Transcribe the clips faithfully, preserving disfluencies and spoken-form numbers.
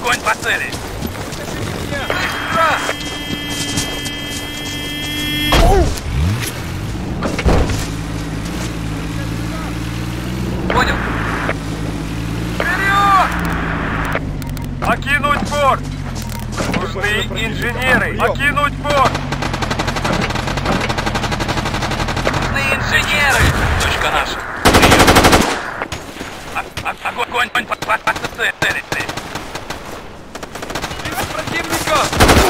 Огонь по цели! Понял! Вперед! Покинуть борт! Нужны инженеры! Покинуть борт! Нужны инженеры! Точка наша! Огонь по цели! Противника!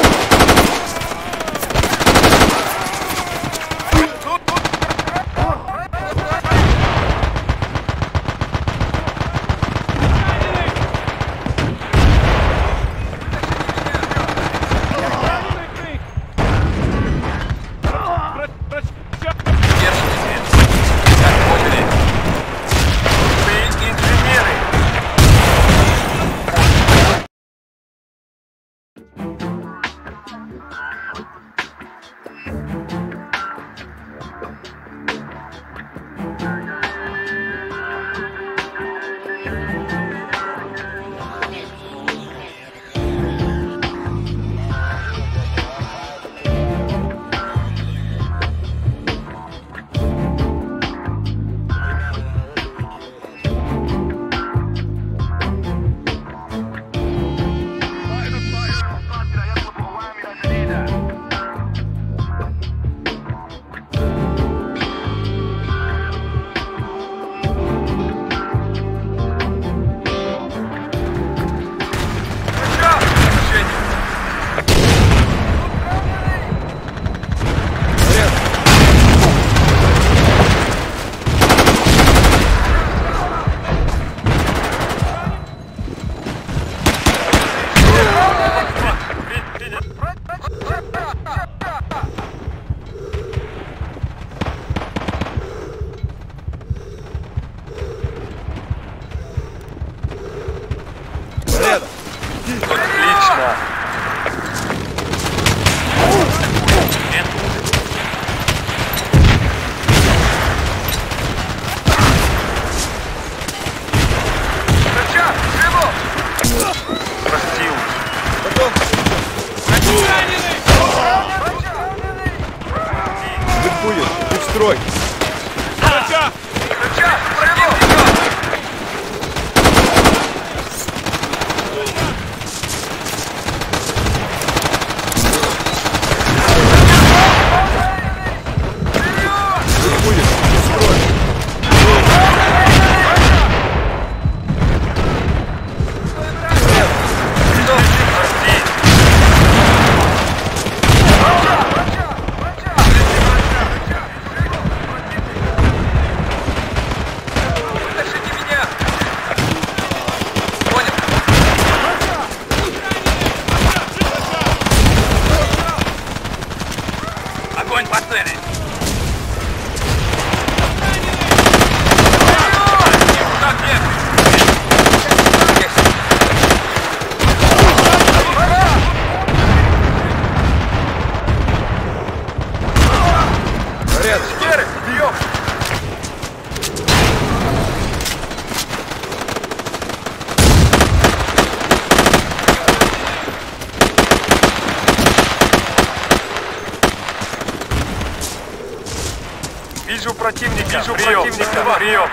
Вижу противника! Вижу прием. противника! Прием!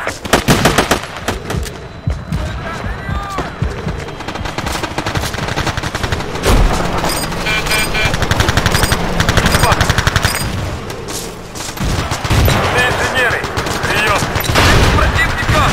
Инженеры! Прием! Противника!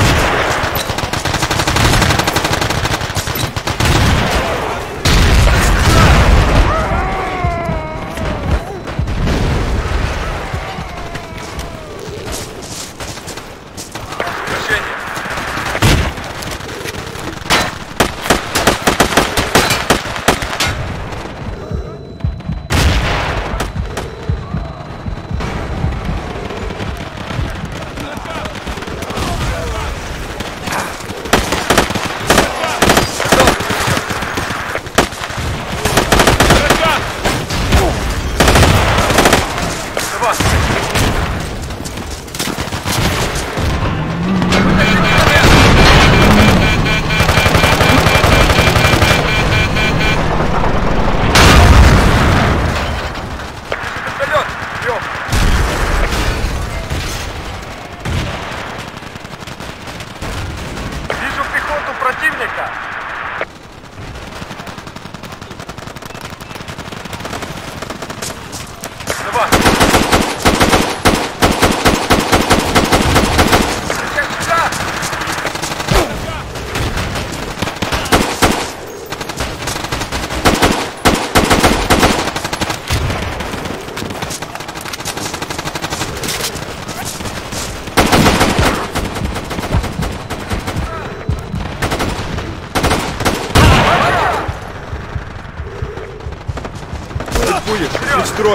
Прикрой!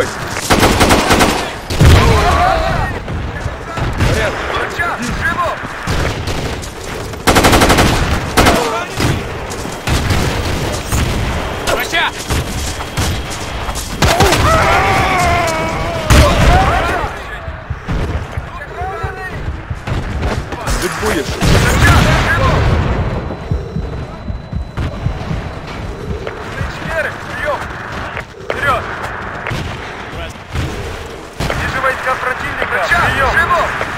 Порядок! Врача! Ты будешь! Вперед! Вижу войска противника! Прием!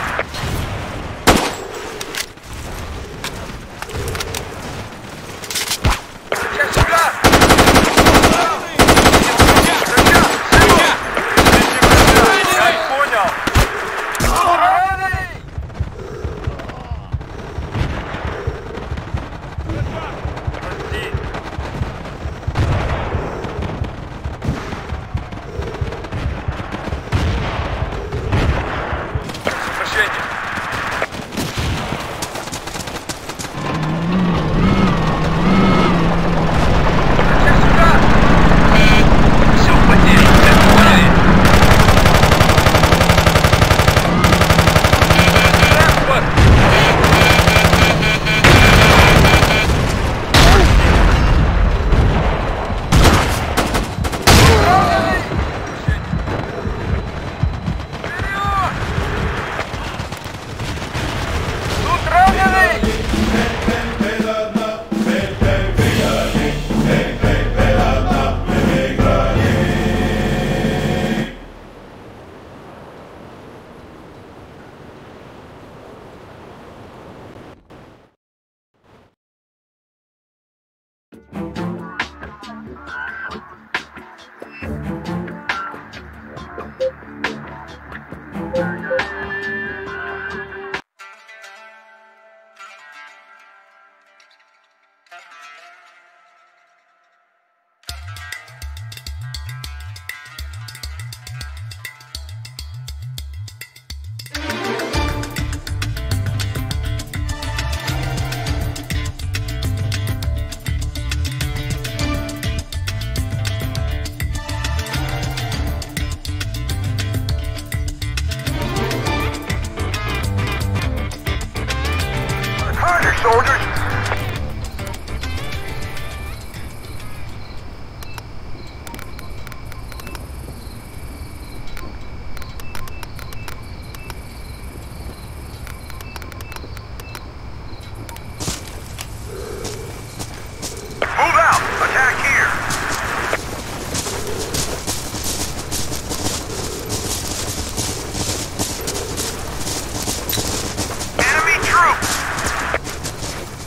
Soldiers! Move out! Attack here! Enemy troops!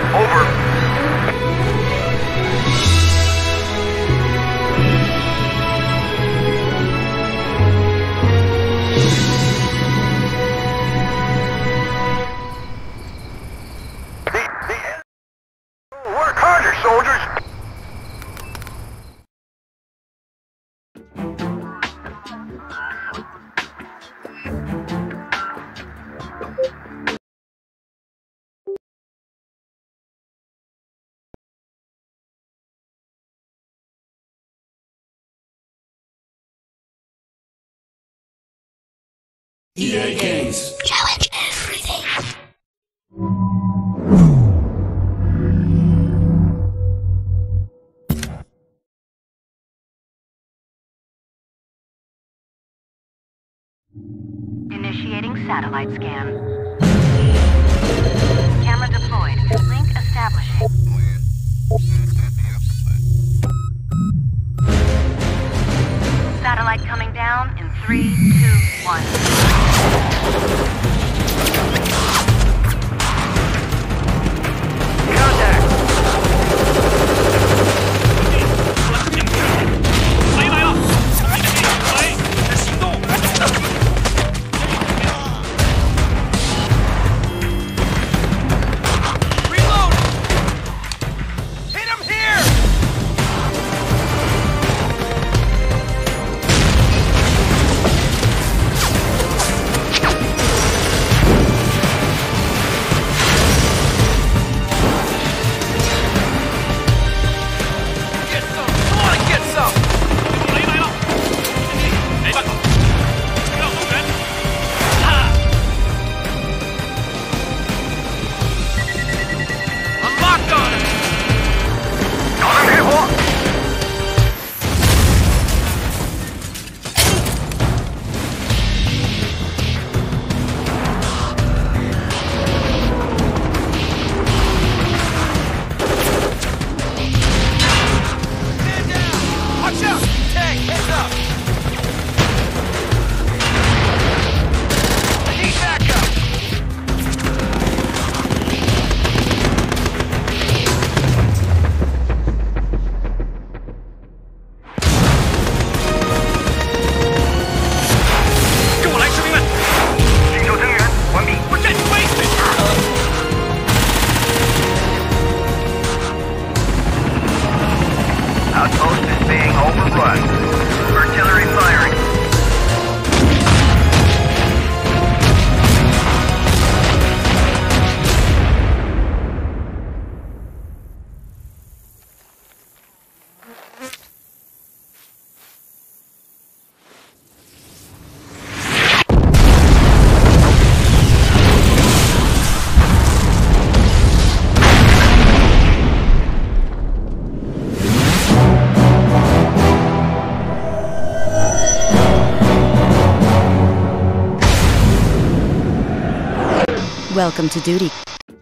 Over. Work harder, soldiers! E A Games. Challenge everything. Initiating satellite scan. Camera deployed. Link establishing. Satellite coming down in three, two, one. Contact! 雷来了！雷在行动！ Reload! Hit him here! Get some! Come on and get some! 雷来了！没办法，不要动人！啊！ I'm locked on him! 找人开火！ Stand down! Watch out! Tank, heads up! I need backup! Outpost is being overrun. Artillery firing. Welcome to duty.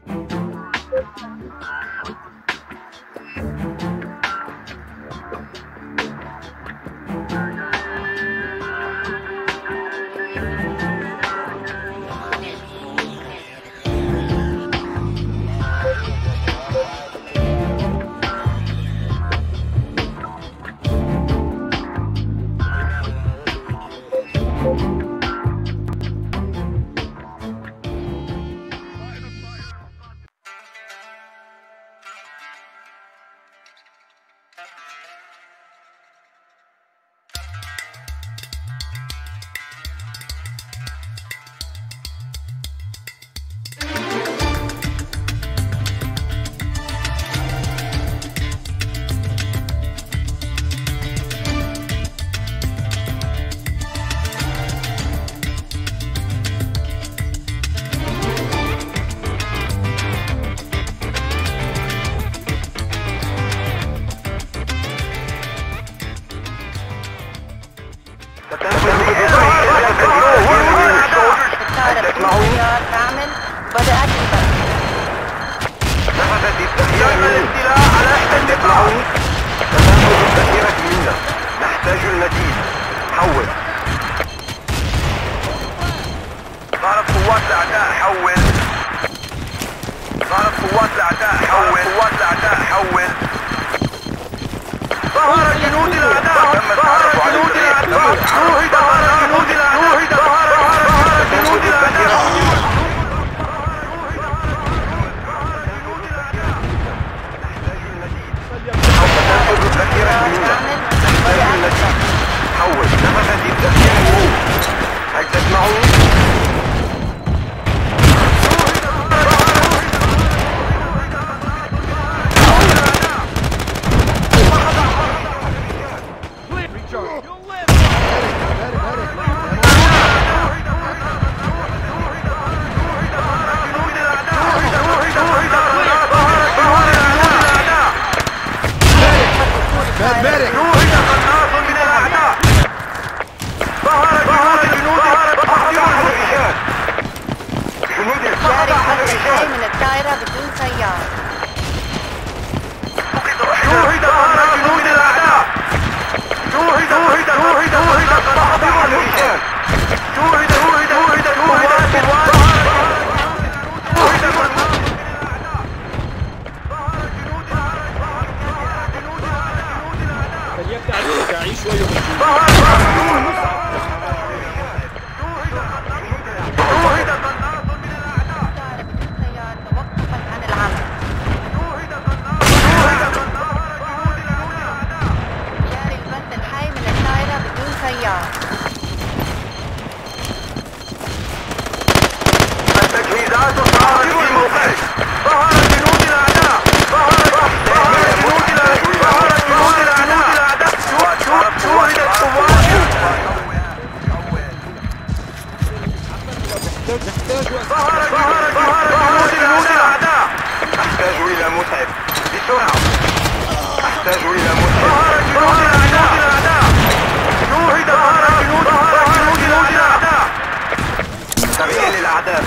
نحتاج المزيد. حول. صارت قوات الأعداء حول. صارت قوات الأعداء حول. حول. ظهر جنود الأعداء. ظهر جنود الأعداء. شوهد ظهر جنود الأعداء. ظهر جنود الأعداء. حول نفذ التسجيل. هل تسمعون؟ من الدائرة بدون سيارة. شوهد ظهر جنود الأعداء. شوهد شوهد شوهد شوهد تحضر الرجال. شوهد شوهد شوهد شوهد فليبدأ يعيش ويموت. التجهيزات صارت في موقعك. ظهر جنود الأعداء. ظهر جنود الأعداء. ظهر جنود الأعداء. شوهد القوات. ظهر ظهر جنود الأعداء. أحتاج إلى مسعف بسرعة. أحتاج إلى مسعف. ظهر جنود الأعداء. شوهد ظهر جنود جنود الأعداء. تبعين الأعداء.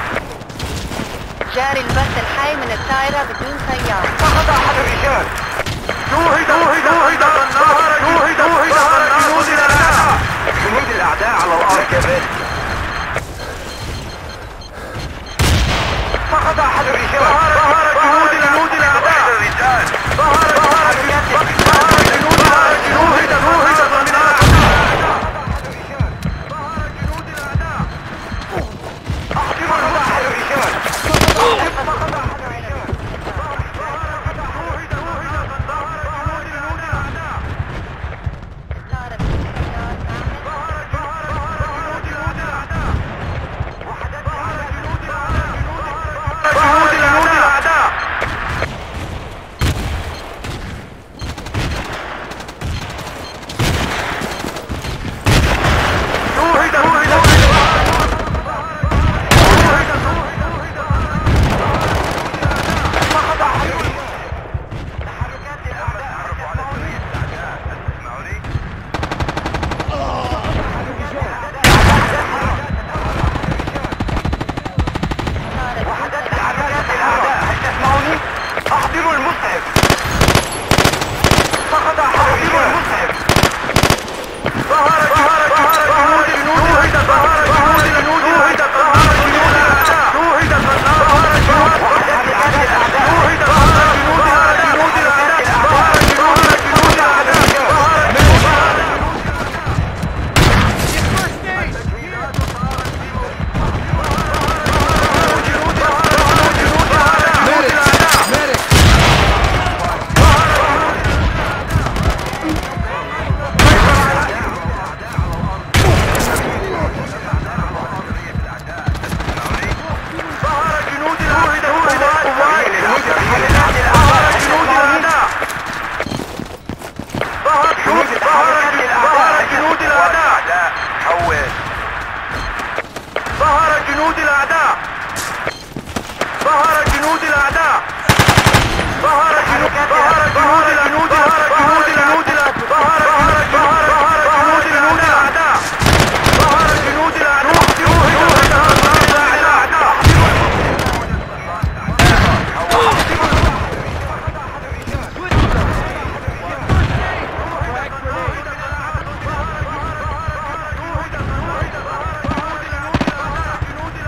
جاري البث الحي من الدائرة بدون سيارة. فقد أحد الرجال. شوهد شوهد شوهد ظهر شوهد شوهد جنود الأعداء. جنود الأعداء على الأرض كذلك. فقد أحد الرجال. ظهر جنود الأعداء. ظهر ظهر جنود الأعداء. شوهد شوهد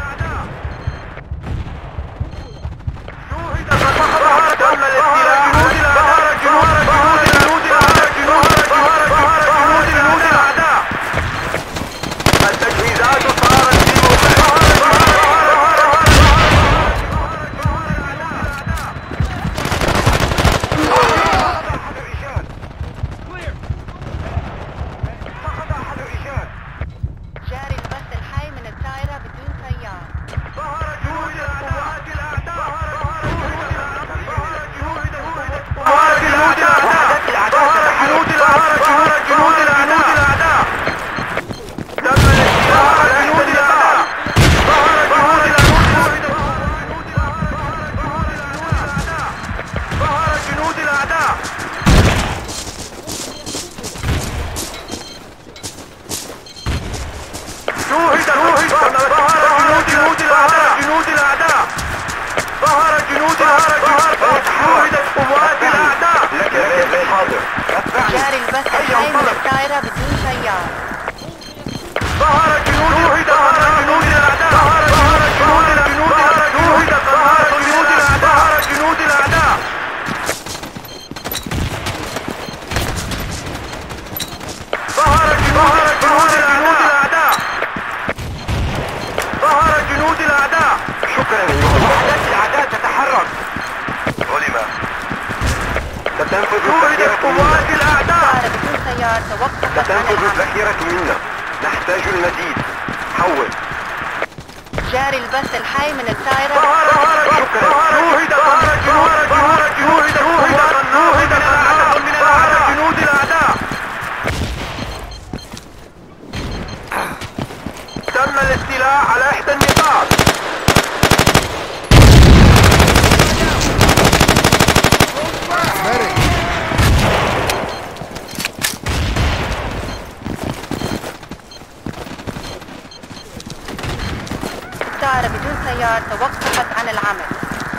تم الاستيلاء جنود الأعداء. تم الاستيلاء على جنود الأعداء. ظهر جنود الأعداء. ظهر جنود الأعداء. شوهد ظهر جنود الأعداء. جنود الأعداء. ظهر جنود الأعداء. شوهدت قوات الأعداء. لك لك حاضر. جاري البث الحي من الطائرة بدون طيار. ظهر جنود ظهر جنود الأعداء. ظهر جنود الأعداء. شوهد ظهر جنود الأعداء. ظهر جنود الأعداء. ظهر جنود الأعداء. ظهر جنود الأعداء. شكرا وحدات الأعداء تتحرك. علم. ستنفذ الذخيرة قوات الأعداء. طائرة بدون طيار توقفت عن ستنفذ العمل. الذخيرة منا. نحتاج المزيد. حول. جاري البث الحي من الطائرة. ظهر شكرا. شوهد ظهر جنود ظهر جنود شوهد شوهد الأعداء من الأعداء. جنود الأعداء. تم الاستيلاء على إحدى النقاط. طائرة بدون طيار توقفت عن العمل.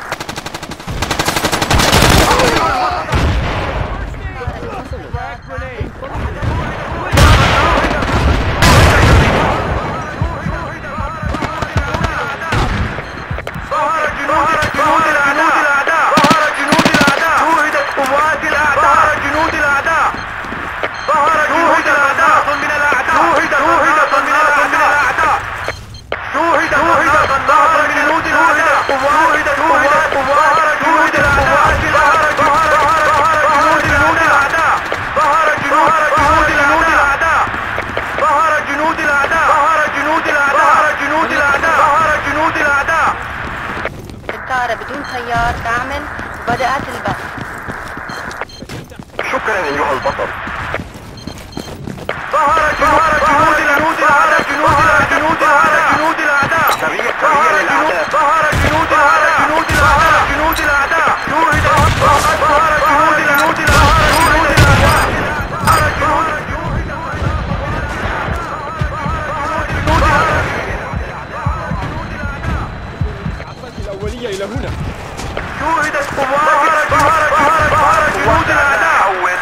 ظهر جنود الأعداء. ظهر جنود الأعداء. شوهدت قوات الأعداء. ظهر جنود الأعداء. ظهر جنود الأعداء من الأعداء. شوهد شوهد من الأعداء. شوهد شوهد ظهر جنود الأعداء. شوهد شوهد ظهر جنود الأعداء. ظهر ظهر ظهر جنود الأعداء. ظهر جنود جنود الأعداء. ظهر جنود الأعداء. ظهر جنود الأعداء. ظهر جنود الأعداء. ظهر جنود الأعداء. الطائرة بدون طيار تعمل وبدأت البث. شكرا أيها البطل. ظهر ظهر جنود الجنود ظهر جنود جنود ظهر جنود الأعداء. سريع سريع للأعداء. ظهر جنود ظهر جنود ظهر جنود الأعداء. شوهد ظهر جنود جنود ظهر جنود الأعداء. ظهر جنود الأولية إلى هنا. شوهدت قوات ظهر ظهر ظهر جنود الأعداء.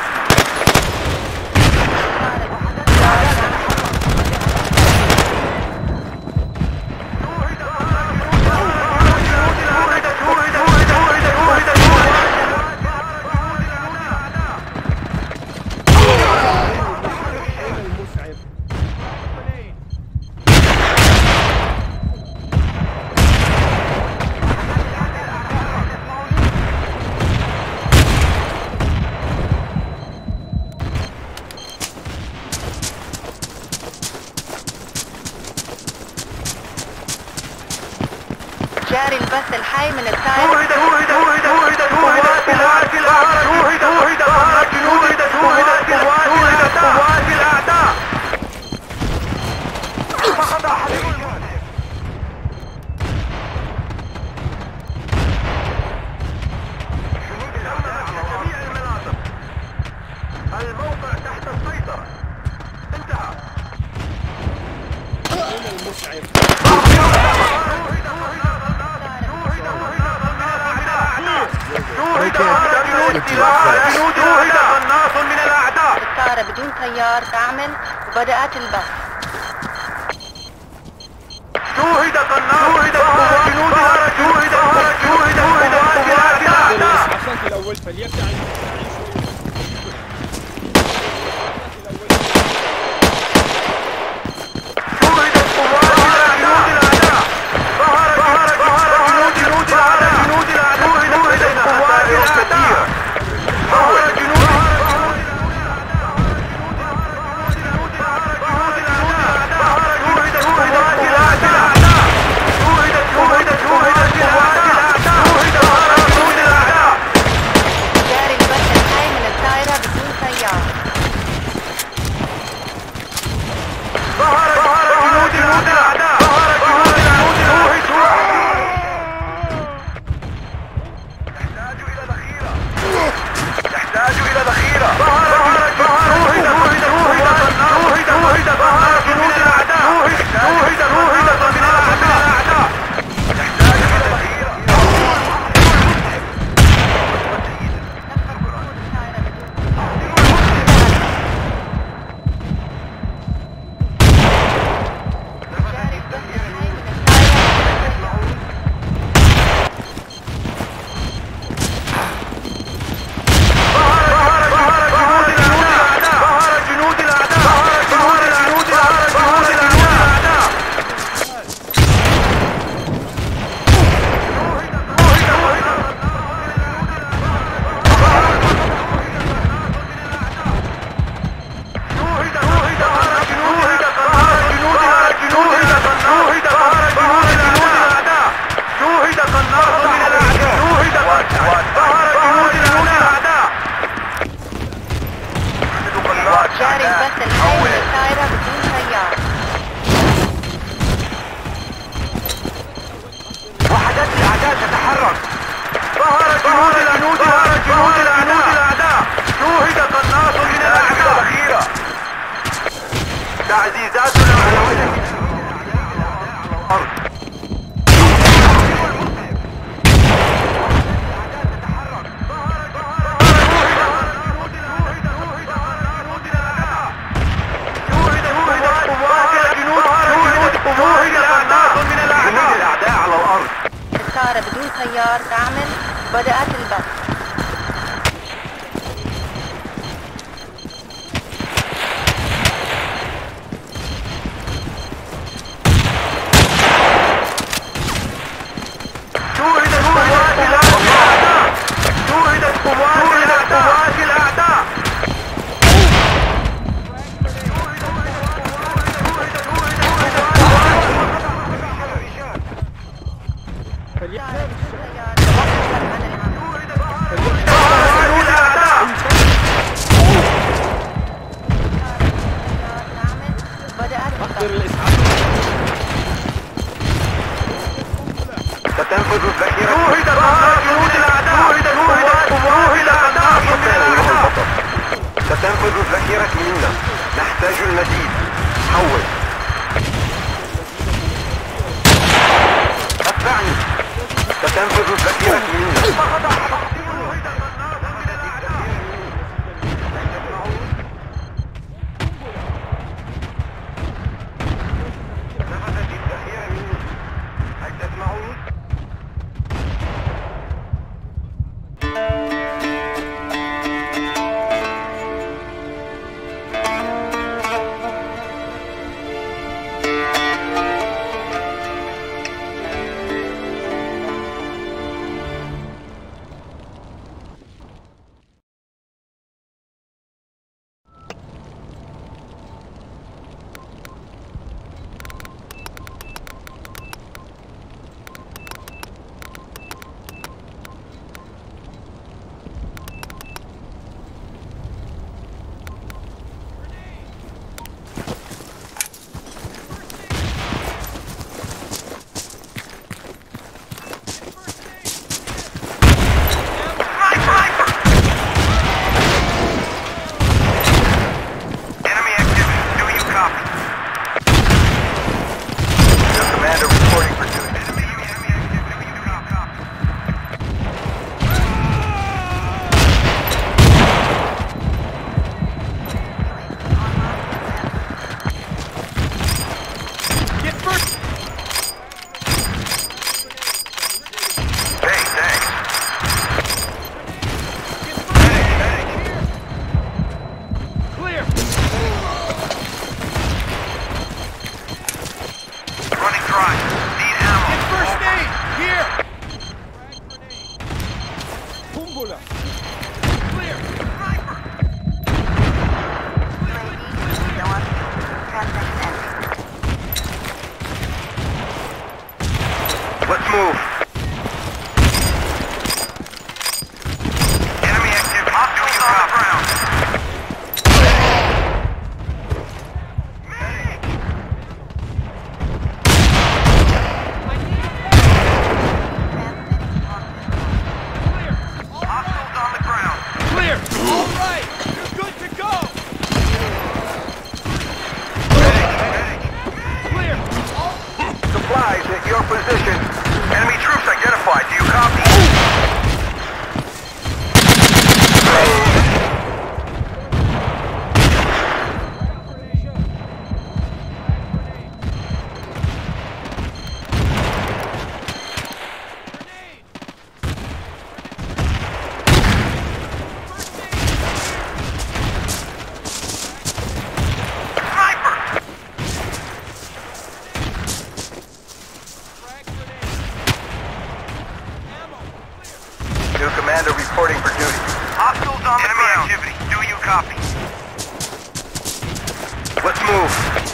جاري البث الحي من الطائرة. شوهد شوهد شوهد قوات الأعداء. شوهد شوهد ظهر جنود شوهد قوات الأعداء. فقد أحد جنود الأعداء على جميع المناطق. الموقع تحت السيطرة. انتهى. الطائرة بدون طيار تعمل وبدأت البث. شوهد قناص ظهر جنود ظهر جنود ظهر جنود قوات الأعداء. الصف الأول فليبدأ شوهدت قوات الأعداء. ظهر ظهر ظهر جنود الأعداء. جنود الأعداء. شوهدت قوات الأعداء. ظهر جنود جاري البث يحتاج إلى ذخيرة. ظهر روهد روهد روهد روهد روهد ظهر جنود الأعداء. روهد روهد روهد من الأعداء. يحتاج إلى ذخيرة. جاري البث الحي من الطائرة بدون طيار. وحدات الأعداء تتحرك. ظهر جنود الجنود ظهر جنود الأعداء. شوهد قناص من الأعداء. الأخيرة. تعزيزاتنا على وجه الأرض. الطائرة بدون طيار تعمل وبدأت البث. شوهدت قوات الأعداء. شوهدت قوات الأعداء. ستنفذ الذخيرة. شوهد ظهر جنود الأعداء. شوهد قوات الأعداء من الأعداء. ستنفذ الذخيرة منا. نحتاج المزيد. حول. اتبعني. ستنفذ الذخيرة منا. Let's move. Enemy active. Hostiles on the ground. Hostiles on the ground. Clear. Commander reporting for duty. Hostiles on the ground. Enemy activity. Do you copy? Let's move.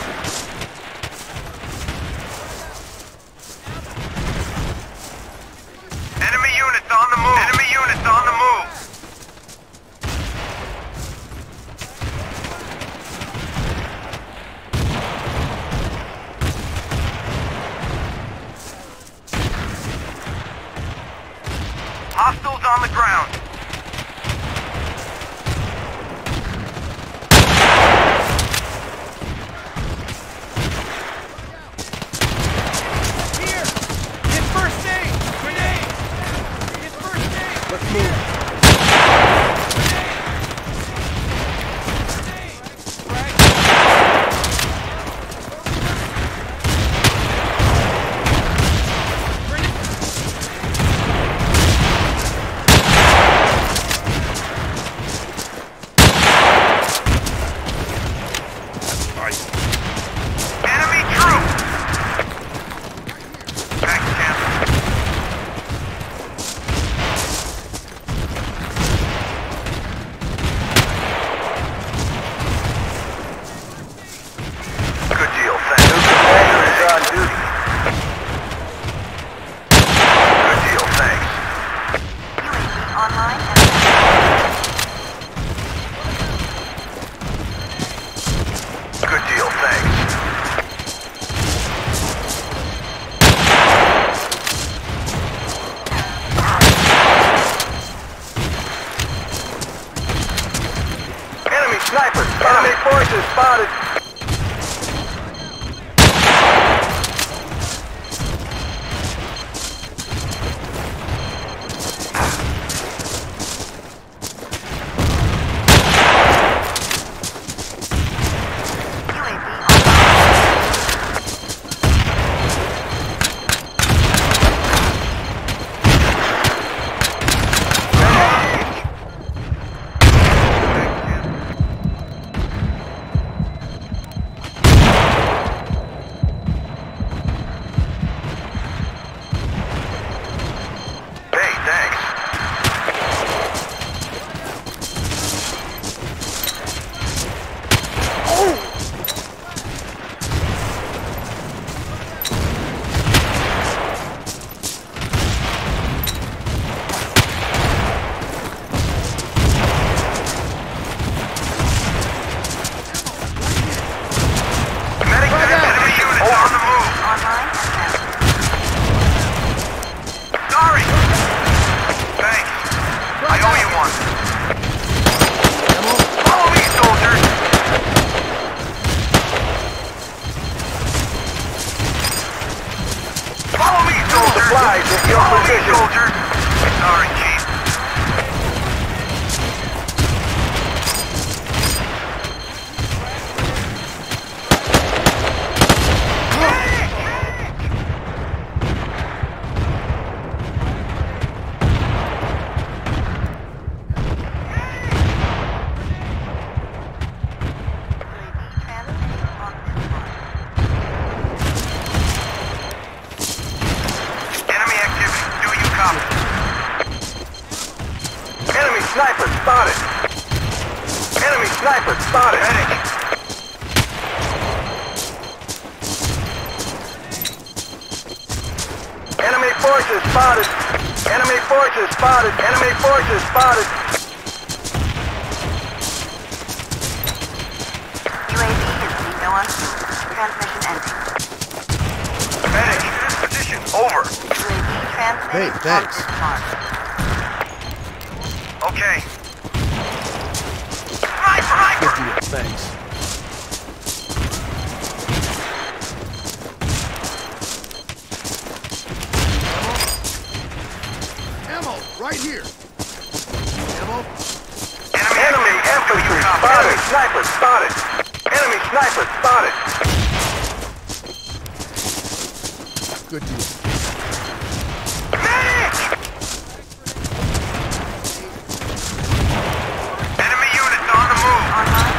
Enemy units on the move. Enemy units on the move. Hostiles on the ground. Here! Hit first aid! Grenade! Hit first aid! Let's move. Enemy troop! Back camp. Good deal, thanks. New commander is on duty. Good deal, thanks. U A V online and Good deal, thanks. Enemy snipers! Enemy forces spotted! U A V Hey, thanks. Medic enemy units on the move. online and Sorry! Thanks. I owe you one. Follow me, soldiers! Follow me, soldiers! Supplies at your Follow position. Me, soldiers! Sorry, Chief. Enemy activity. Do you copy? Enemy sniper spotted. Enemy sniper spotted. Medic. Enemy forces spotted. Enemy forces spotted. Enemy forces spotted. U A V is no on fuel. Transmission ending. Medic. Position. Over. U A V transmitting Hey, thanks. on discharge. Okay. Sniper! Good deal, thanks. Ammo, right here. Ammo. Enemy, Enemy infantry spotted. Sniper spotted. Enemy sniper spotted. Good deal. Medic! Enemy units on the move. Online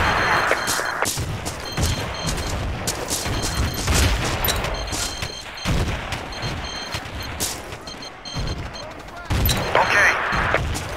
and Okay.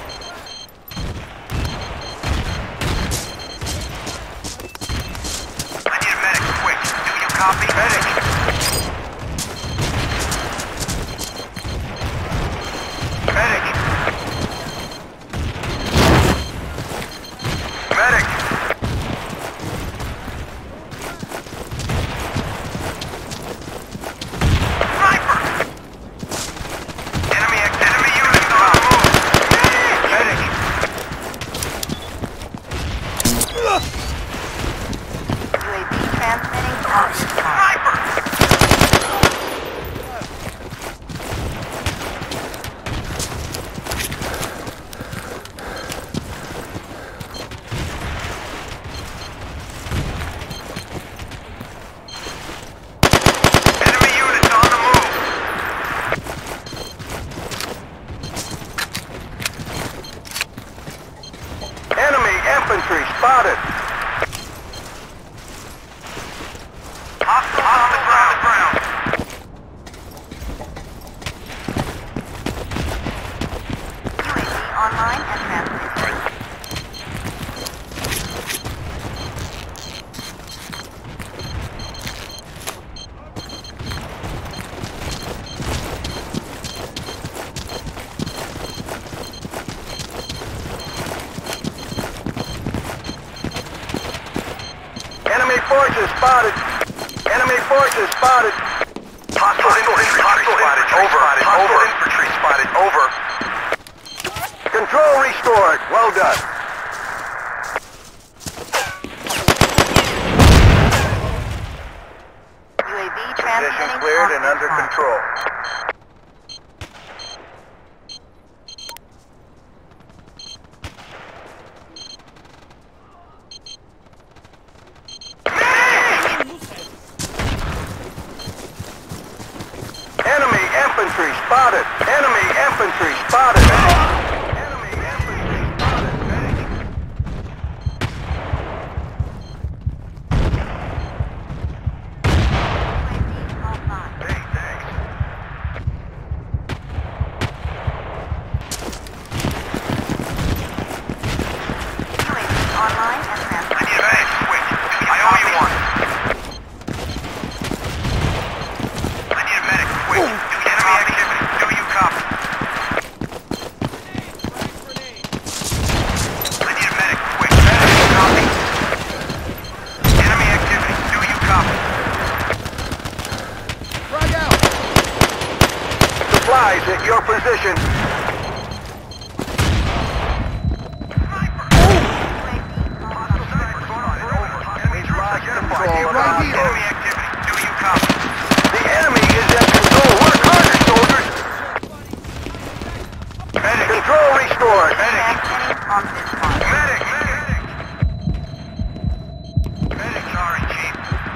infantry spotted. Hostile on the ground. ground. U A V online and transmitting. Enemy forces spotted. Enemy forces spotted. Hostile infantry spotted. Over. Hostile infantry spotted. Over. Control restored. Well done. U A V transmitting. Position cleared and under control. Enemy infantry spotted. Enemy infantry spotted. Enemy infantry spotted. Hey, thanks. U A V online and I transmitting. need a base switch. I owe you one. I need a medic switch. Enemy activity. Do you copy? I need a medic switch. Medic copy. Enemy activity. Do you copy? Frag out! Supplies at your position. Right here. Enemy activity. Do you copy? The enemy is at control. Work harder, soldiers. Medic. Control restored. Medic. Transmitting on this one. Medic. Medic. Medic, sorry, Chief.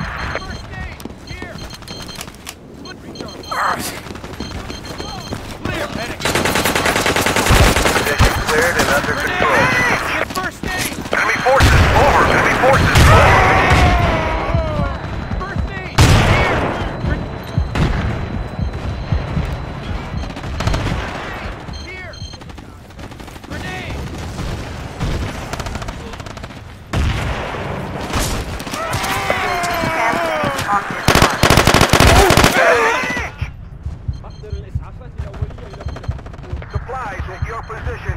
Position cleared and under control. Enemy forces over. Enemy forces over. Transmitting on this one. Supplies at your position.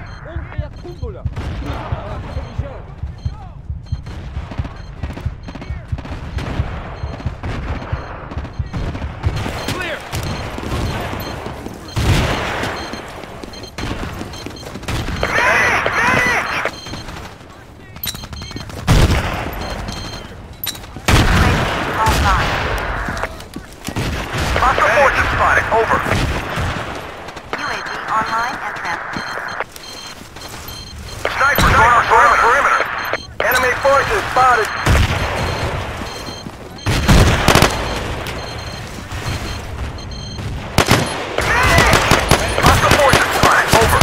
Online. Hostile forces spotted. Over. U A V online and transmitting. Sniper going on the perimeter. Enemy forces spotted. Hostile forces spotted. Over.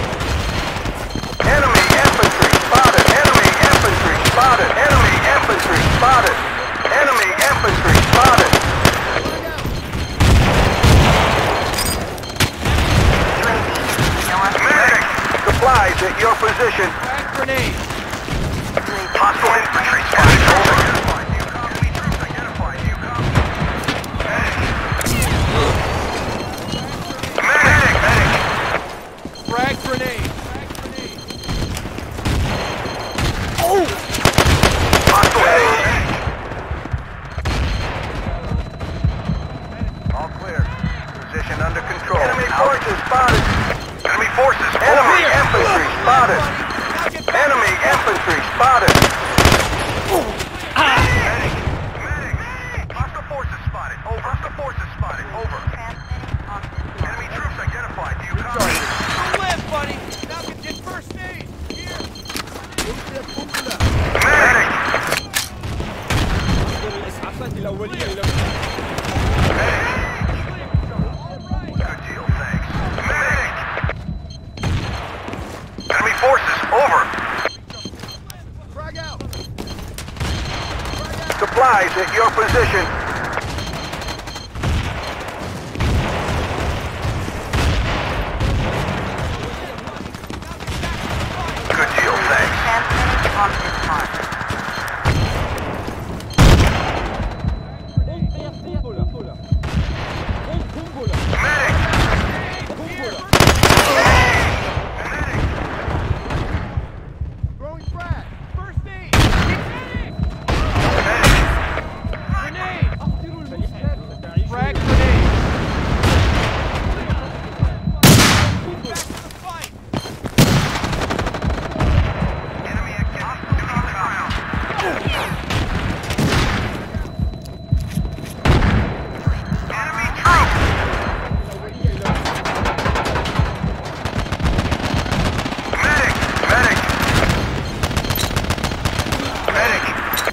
Enemy infantry spotted. Enemy infantry spotted. Enemy infantry spotted. Enemy infantry spotted. U A V north. Medic. Supplies at your position. Grenade! Hostile infantry spotted. Over. Medic. Medic. Frag grenade! Hostile medic. All clear. Position under control. Enemy forces spotted. Enemy forces. Enemy infantry spotted. Enemy infantry spotted. Medic. Medic. Hostile forces spotted. Over. Hostile forces spotted. Over. Transmitting on this one. Enemy troops identified. Do you copy? Don't live, buddy! Now can get first aid! Here! Medic. Good deal, thanks. Medic. Enemy forces over. Frag Supplies at your position. Good deal, thanks. Transmitting on this mark. Medic! Throwing frag. First aid. Grenade. Frag grenade. Back to the fight. Enemy activity. Do not ground. Enemy troops! Medic! Medic! Medic!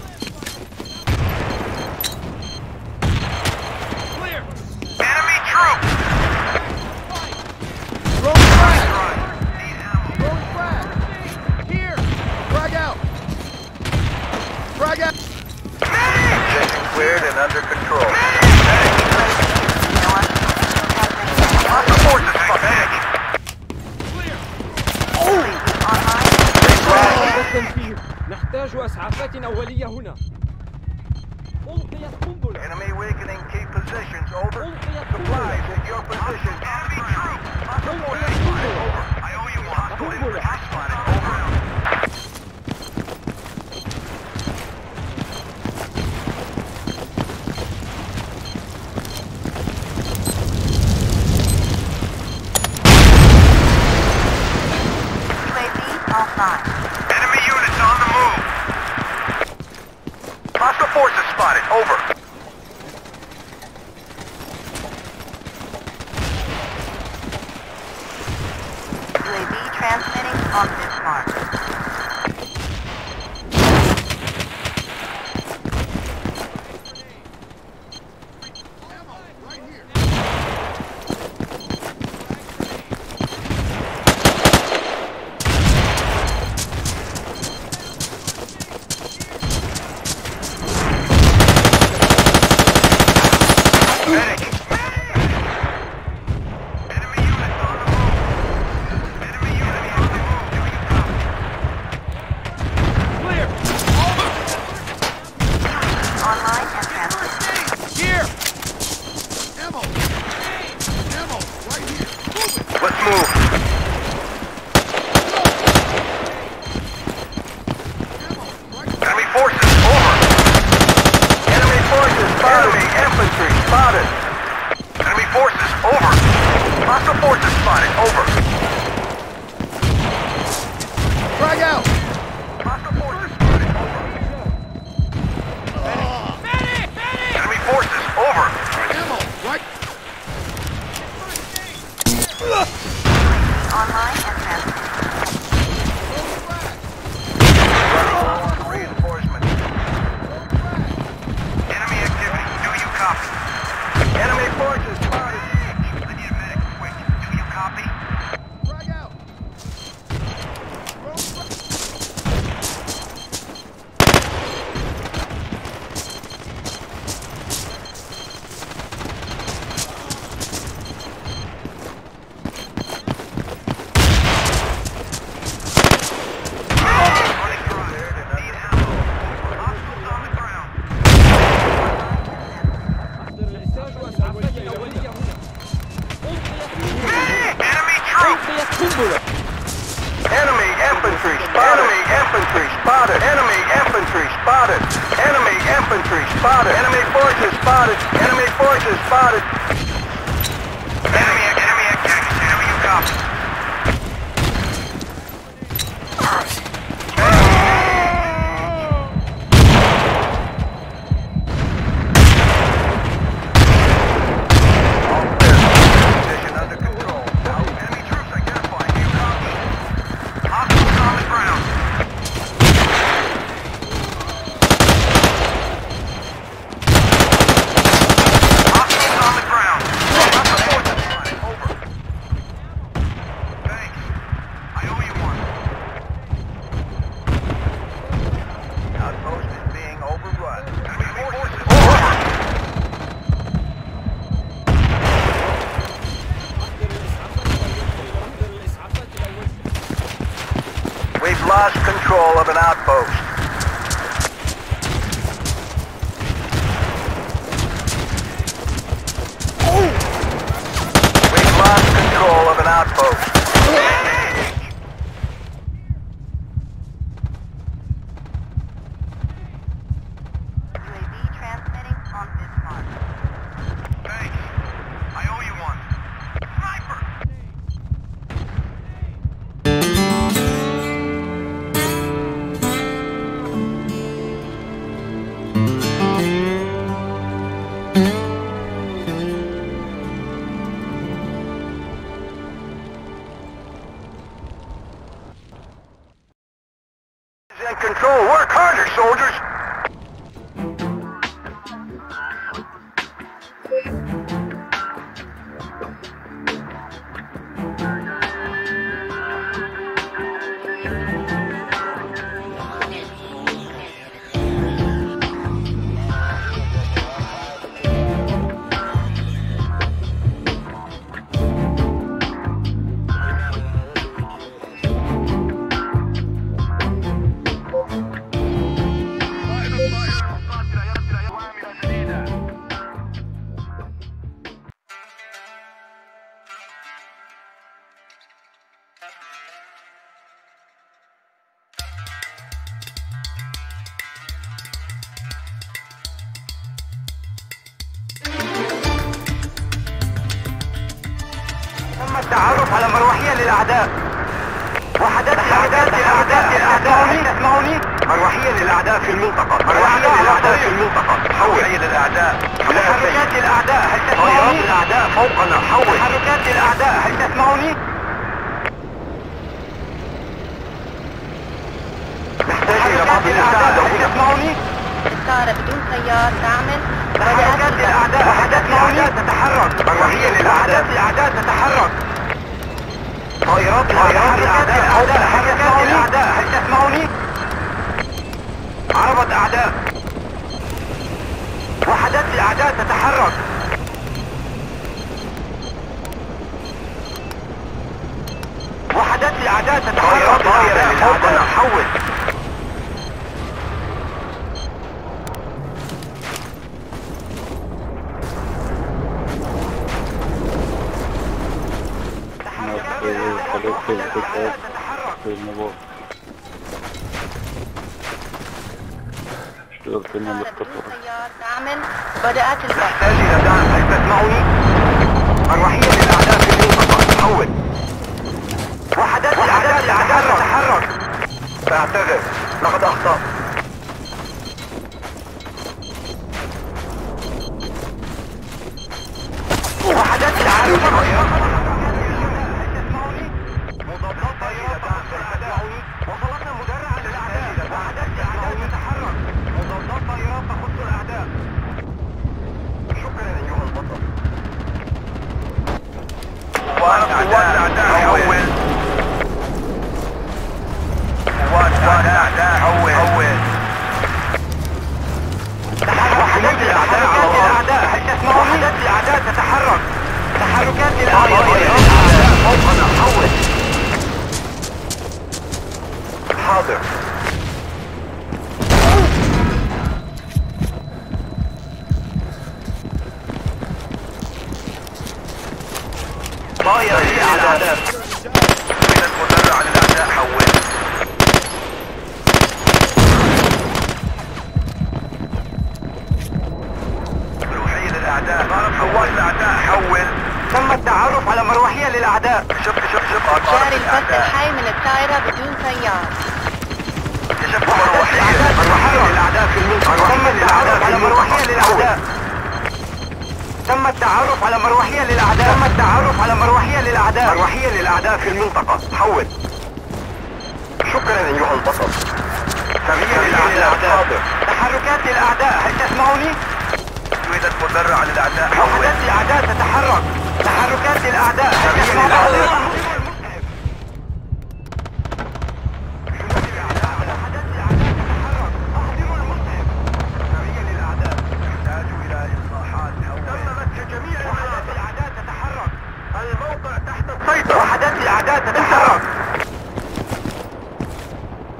Clear. Enemy troops! Throwing frag. Need ammo. Throwing frag. Here. Frag out. Frag out. Position cleared and under control. Hostile forces spotted. Medic! Clear. التنفيذ نحتاج إسعافات أولية هنا. ألقيت قنبلة. Enemy weakening key positions. Over. ألقيت Supplies قنبلة. at your position. Enemy troops. Hostile forces spotted. Over. I owe you one. Hostile infantry spotted. Over. U A V offline. Enemy units on the move. Hostile forces spotted. Over. U A V transmitting on this mark. Medic! Enemy units on the move. Enemy units on the move. Do you copy? Clear. Online and transmitting. Here. Ammo. Ammo. Right here. Move it. Let's move. Enemy forces over. Enemy forces spotted. Enemy infantry spotted. Enemy forces over. Hostile forces spotted. Over. Frag out. Hostile forces spotted. Over. Medic. Medic. Enemy forces over. Ammo. Right. Online and transmitting. Reinforcement. Enemy activity. Do you copy? Enemy forces spotted. I need a medic. Quick. Do you copy? Frag out. Running through there. Need ammo. Hostiles on the ground. نحتاج إسعافات أولية هنا. Enemy troops! ألقيت قنبلة. Enemy infantry spotted! Enemy infantry spotted! Enemy infantry spotted! Enemy infantry spotted! Enemy forces spotted! Enemy forces spotted! Enemy, enemy activity. Enemy, you copy. All clear. Position under control. Now, enemy troops identified. You copy. Hostiles on the ground. Hostiles on the ground. Hostile forces spotted. Over. lost control of an outpost. We've lost control of an outpost. In control. Work harder, soldiers. التعرف على مروحية للأعداء. وحدات الأعداء الأعداء الأعداء تسمعوني؟ مروحية للأعداء في المنطقة. مروحية للأعداء في المنطقة. مروحية للأعداء. تحركات الأعداء هل تسمعوني؟ الأعداء فوقنا. حول. تحركات الأعداء هل تسمعوني؟ نحتاج إلى بعض المساعدة. هل تسمعوني؟ طائرة بدون طيار تعمل. تحركات الأعداء. وحدات الأعداء تتحرك. مروحية للأعداء. الأعداء تتحرك. طائرات الأعداء الأعداء. تحركات الأعداء. هل تسمعوني؟ عربة أعداء. وحدات الأعداء تتحرك. وحدات الأعداء تتحرك. طائرة للأعداء. حول. اشتغلت من الطيار تعمل. بدأت البحث. نحتاج إلى دعم. هل تسمعوني؟ مروحية للأعداء في المنطقة. حول. وحدات الأعداء تتحرك. أعتذر، لقد أخطأت. وحدات الأعداء. وصلتنا مدرعة للأعداء. وحدات الأعداء تتحرك. مضادات طائرات تخص الأعداء. شكرا أيها البطل. قوات الأعداء حول. قوات الأعداء حول. وحدات الأعداء. هل تسمعوني؟ وحدات الأعداء تتحرك. تحركات الأعداء فوقنا. حول. حاضر. طائرة للأعداء. من المدرع للأعداء. حول. مروحية للأعداء. حول الأعداء. حول. تم التعرف على مروحية للأعداء. شوف شوف شوف. جاري البث الحي من الطائرة بدون طيار. كشفت مروحية. مروحية للأعداء في المنطقة. تم التعرف على مروحية للأعداء. تم التعرف على مروحية للأعداء. تم التعرف على مروحية للأعداء. مروحية للأعداء في المنطقة. حول. شكرا أيها البطل. سريع للأعداء. تحركات الأعداء. هل تسمعوني؟ تريد المدرع للأعداء. وحدات الأعداء تتحرك. تحركات الأعداء. هل تسمعوني؟ وحدات الأعداء تتحرك.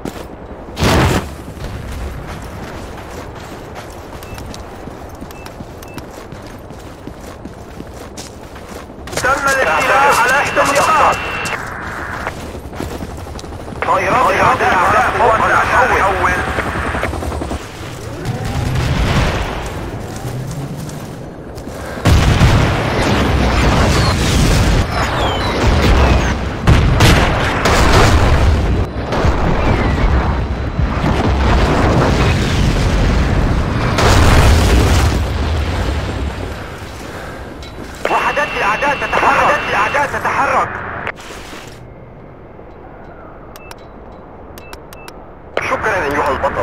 شكرا أيها البطل.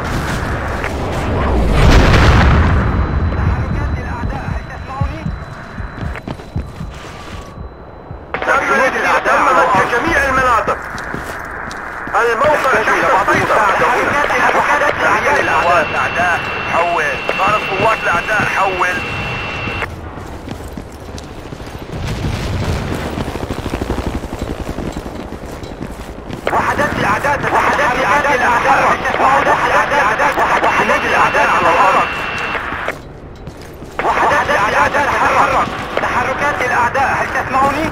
تحركات الأعداء، هل تسمعني؟ جنود الأعداء في جميع المناطق. الموقع تحت السيطرة. تحركات الأعداء حول. صارت قوات الأعداء حول. وحدات الأعداء وحدات الأعداء الأعداء وحدات الأعداء وحدات الأعداء على الأرض. وحدات الأعداء تتحرك. تحركات الأعداء، هل تسمعني؟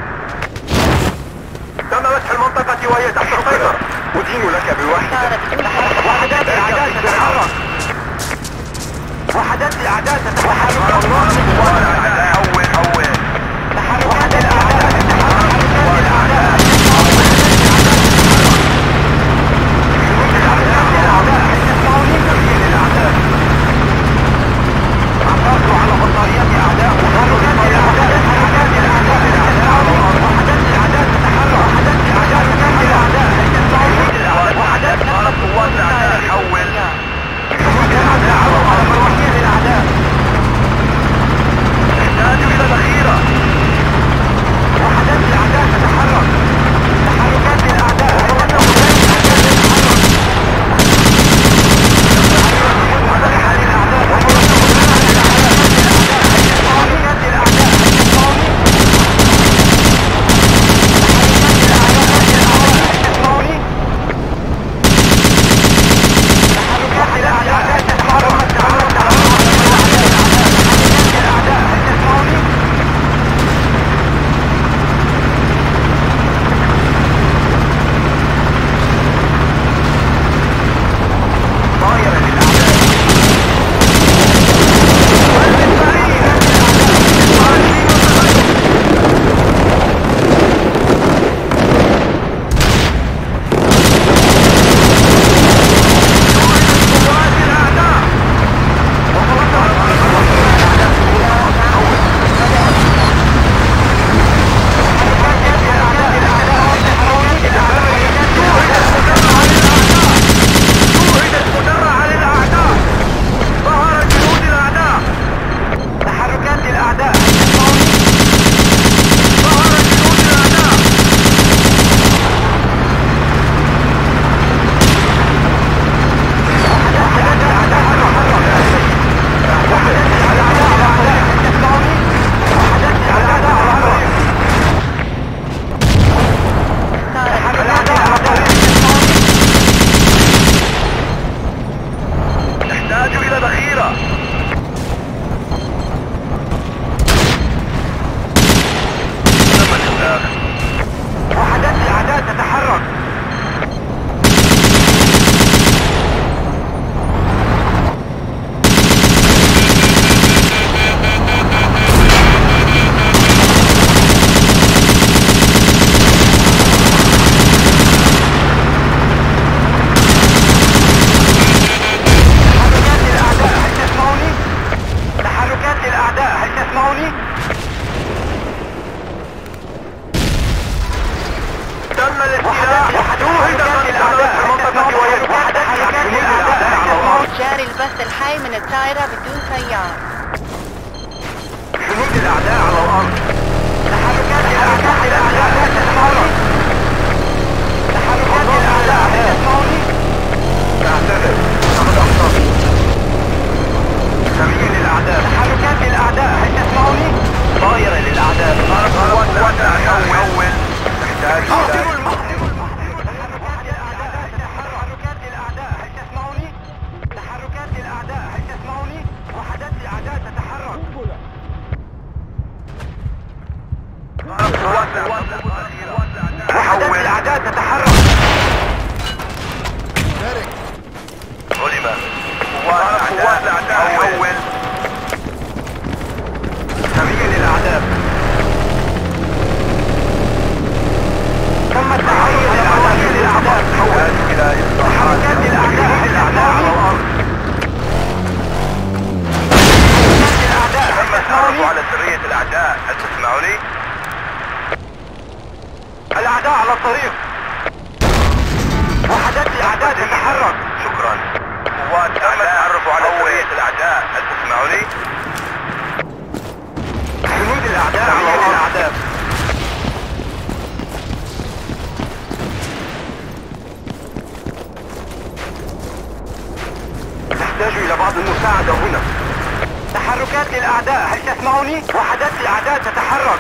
تم مسح المنطقة وهي تحت السيطرة. أدين لك بوحدة. وحدات الأعداء تتحرك. وحدات الأعداء تتحرك. حول حول. تحركات الأعداء تتحرك. عثرت على بطاريات أعداء. وحدات الأعداء تتحرك. وحدات الأعداء تتحرك. وحدات الأعداء تتحرك. وحدات الأعداء نحتاج إلى بعض المساعدة هنا. تحركات للأعداء، هل تسمعني؟ وحدات الأعداء تتحرك.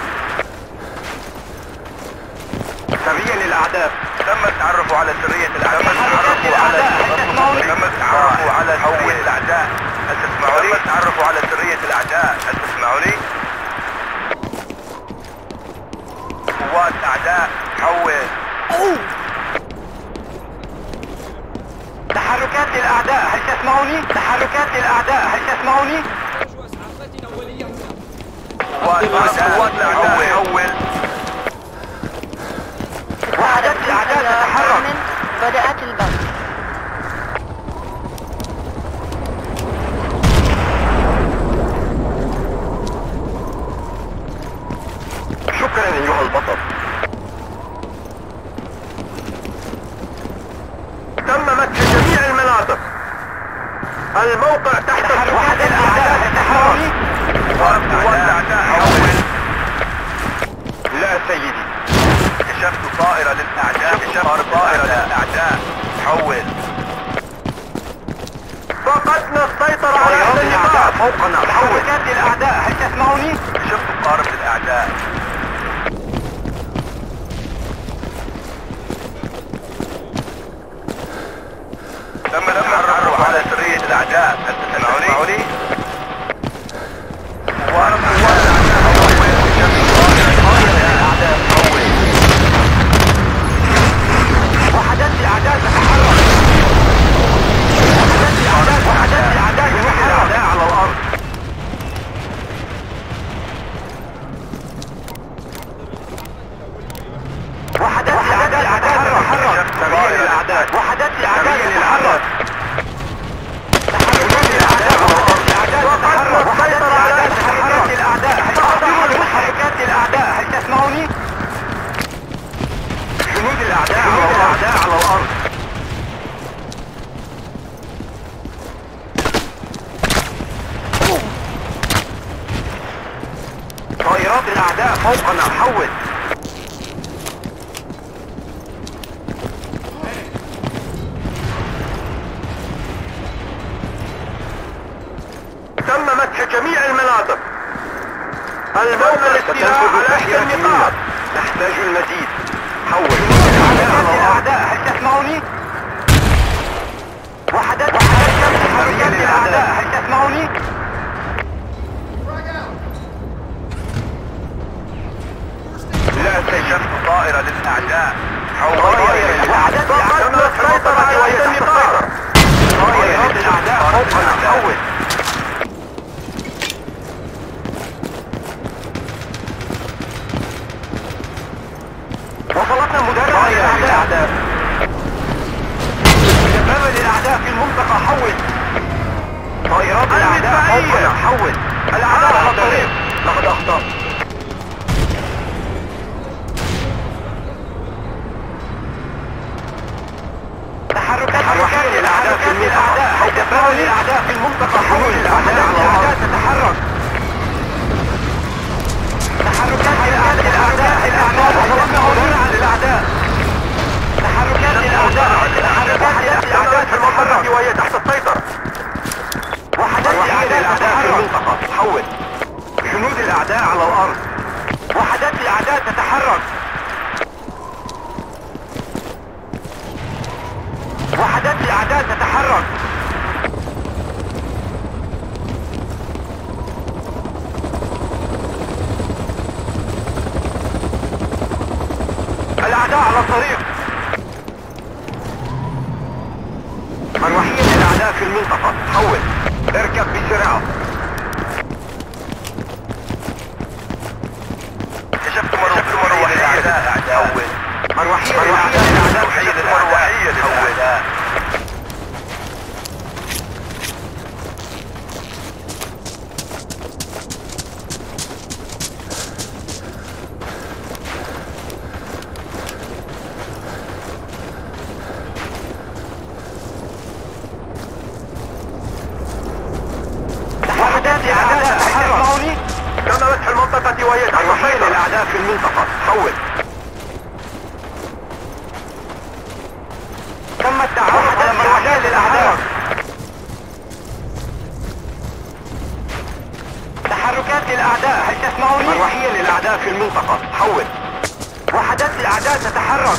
سرية للأعداء. تم التعرف على سرية الأعداء. تم التعرف على تم التعرف على سرية الأعداء. هل تسمعوني؟ تم التعرف على سرية الأعداء. هل تسمعوني؟ قوات الأعداء حول. تحركات للأعداء، هل تسمعوني؟ تحركات للأعداء، هل تسمعوني؟ قوات الأعداء حول. وحدات الأعداء تتحرك. بدأت البث. شكرا أيها البطل. تم مسح جميع المناطق. الموقع تحت وحدات الأعداء تتحرك. قوات الأعداء حول. لا سيدي، كشفت طائرة للأعداء. كشفت طائرة للأعداء حول. فقدنا السيطرة على هذا النقاط فوقنا. تحركات للأعداء، هل تسمعوني؟ كشفت قارب للأعداء. تم التعرف على سرية الأعداء، هل تسمعوني؟ وأنا وحدات الأعداء تتحرك. وحدات الأعداء وحدات الأعداء تتحرك على الأرض. وحدات الأعداء تتحرك. سرية الأعداء. وحدات الأعداء تتحرك. تحركات الأعداء تتحرك. وحدات الأعداء تتحرك. الأعداء تحركات الأعداء، هل تسمعوني؟ جنود الأعداء على الأعداء على الأرض. طائرات الأعداء فوقنا حول. تم مسح جميع المناطق. الموقع الاستيلاء على إحدى النقاط. نحتاج المزيد. حول. وحدات الأعداء، هل تسمعوني؟ وحدات تحركات الأعداء، هل تسمعوني؟ لا سيشفت طائرة للأعداء. حول. وحدات الأعداء السيطرة على إحدى النقاط. طائرات الأعداء فوقنا حول. وصلتنا مدرعة للأعداء. دبابة للأعداء في المنطقة حول. طائرات الأعداء فوقنا حول. الأعداء على الطريق. لقد أخطأت. تحركات للأعداء في المنطقة. دبابة للأعداء في المنطقة حول. الأعداء تتحرك. تحركات للأعداء. الأعداء وصلتنا مدرعة للأعداء. تحركات للأعداء. تحركات للأعداء تتحرك وهي تحت السيطرة. وحدات الأعداء في المنطقة حول. جنود الأعداء على الأرض. وحدات الأعداء تتحرك. وحدات الأعداء تتحرك. الأعداء على الطريق. مروحية للأعداء في المنطقة حول. اركب بسرعة. كشفت مروحية للأعداء حول. مروحية للأعداء مروحية للأعداء. وحدات الأعداء تحرك. تم مسح المنطقة وهي تحت الأعداء في المنطقة حول. تم التعرف على مروحية للأعداء. تسمعوني؟ مروحية للأعداء في المنطقة، حول. وحدات الأعداء تتحرك.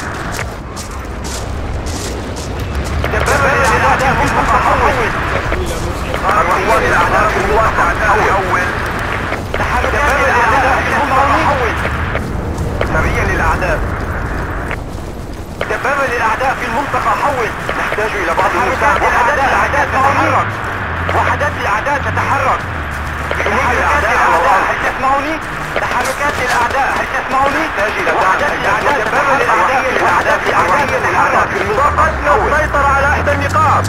دبابة للأعداء في المنطقة، حول. مروحية للأعداء في المنطقة، حول. دبابة للأعداء في المنطقة، حول. سرية للأعداء. دبابة للأعداء في المنطقة، حول. نحتاج إلى بعض المساعدة. وحدات الأعداء تتحرك. وحدات الأعداء تتحرك. تحركات الأعداء، هل تسمعوني؟ تحركات الأعداء، هل تسمعوني؟ نحتاج إلى وحدات الأعداء. دبابة للأعداء في الأعداء في الأعداء في المنطقة. فقدنا السيطرة على إحدى النقاط.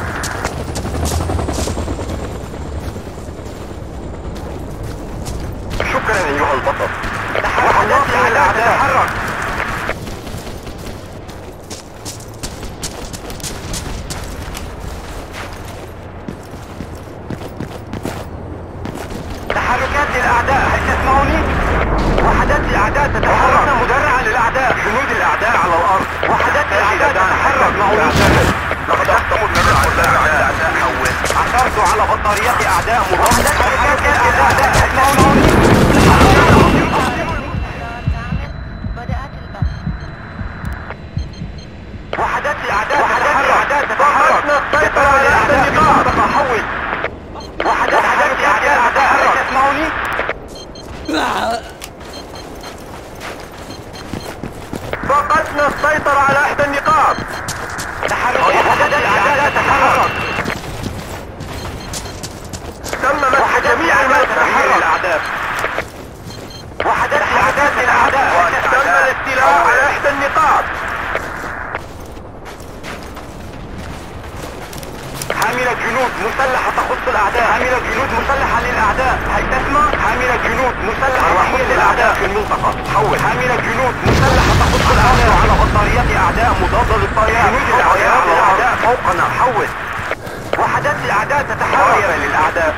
شكرا أيها البطل. وحدات الأعداء تتحرك. تحركات الأعداء، هل تسمعوني؟ وحدات الأعداء تتحرك. مدرعة للأعداء. جنود الأعداء على الأرض. وحدات الأعداء تتحرك. لقد أخطموا الأعداء. حول. عثرت على بطاريات أعداء مضادة. تحركات الأعداء، هل تسمعوني؟ بدأت البث. وحدات الأعداء تتحرك. فقدنا السيطرة على إحدى النقاط. حول. وحدات الأعداء، هل تسمعوني؟ فقدنا السيطرة على إحدى النقاط. تحرك. وحدات الأعداء تتحرك. تم مسح جميع المدافع للأعداء. وحدات الأعداء، تم الاستيلاء على إحدى النقاط. حاملة جنود مسلحة تخص الأعداء. حاملة جنود مسلحة للأعداء، هل تسمع؟ حاملة جنود مسلحة تخص الأعداء في المنطقة، حول. حاملة جنود مسلحة تخص الأعداء على بطاريات أعداء مضادة للطيران. جنود الأعداء الأعداء فوقنا، حول. وحدات الأعداء تتحرك للأعداء.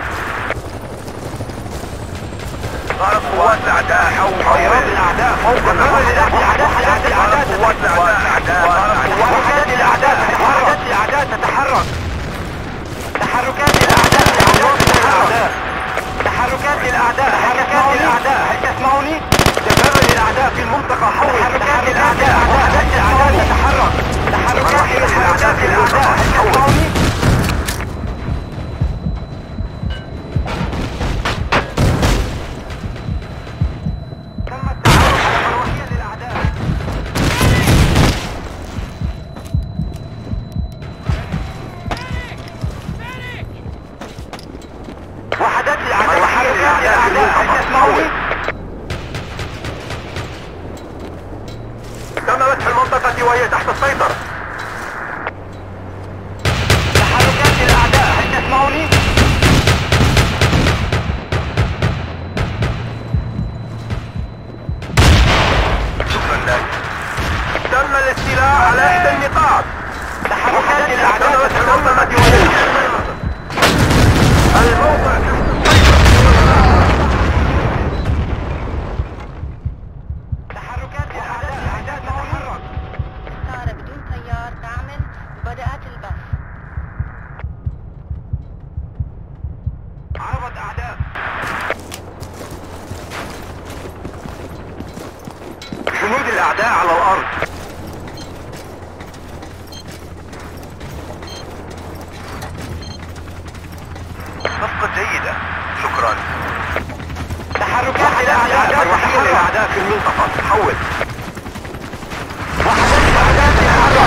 صارت قوات الأعداء حول. طيران الأعداء فوقنا. وحدات الأعداء تتحرك. قوات الأعداء. وحدات الأعداء تتحرك. الأعداء تتحرك. تحركات الأعداء. تحركات تحركات الأعداء. حركات الأعداء، هل تسمعوني؟ دبابة للأعداء في المنطقة، حول. تحركات الأعداء. وحدات الأعداء تتحرك. تحركات الأعداء في الأعداء، هل تسمعوني؟ تم التعرف على مروحية للأعداء. وحدات الأعداء. وحركات الأعداء، هل تسمعوني؟ تم مسح المنطقة وهي تحت السيطرة. تحركات الأعداء، هل تسمعوني؟ شكرا لك. تم الاستيلاء على إحدى النقاط. تحركات الأعداء. تم مسح المنطقة وهي تحت السيطرة. الموقع تحركات الأعداء. الأعداء تتحرك. طائرة بدون طيار تعمل. بدأت البث. عربة أعداء. جنود الأعداء على الأرض. صفقة جيدة، شكرا. تحركات الأعداء. مروحية للأعداء في المنطقة، حول. وحدات الأعداء تتحرك.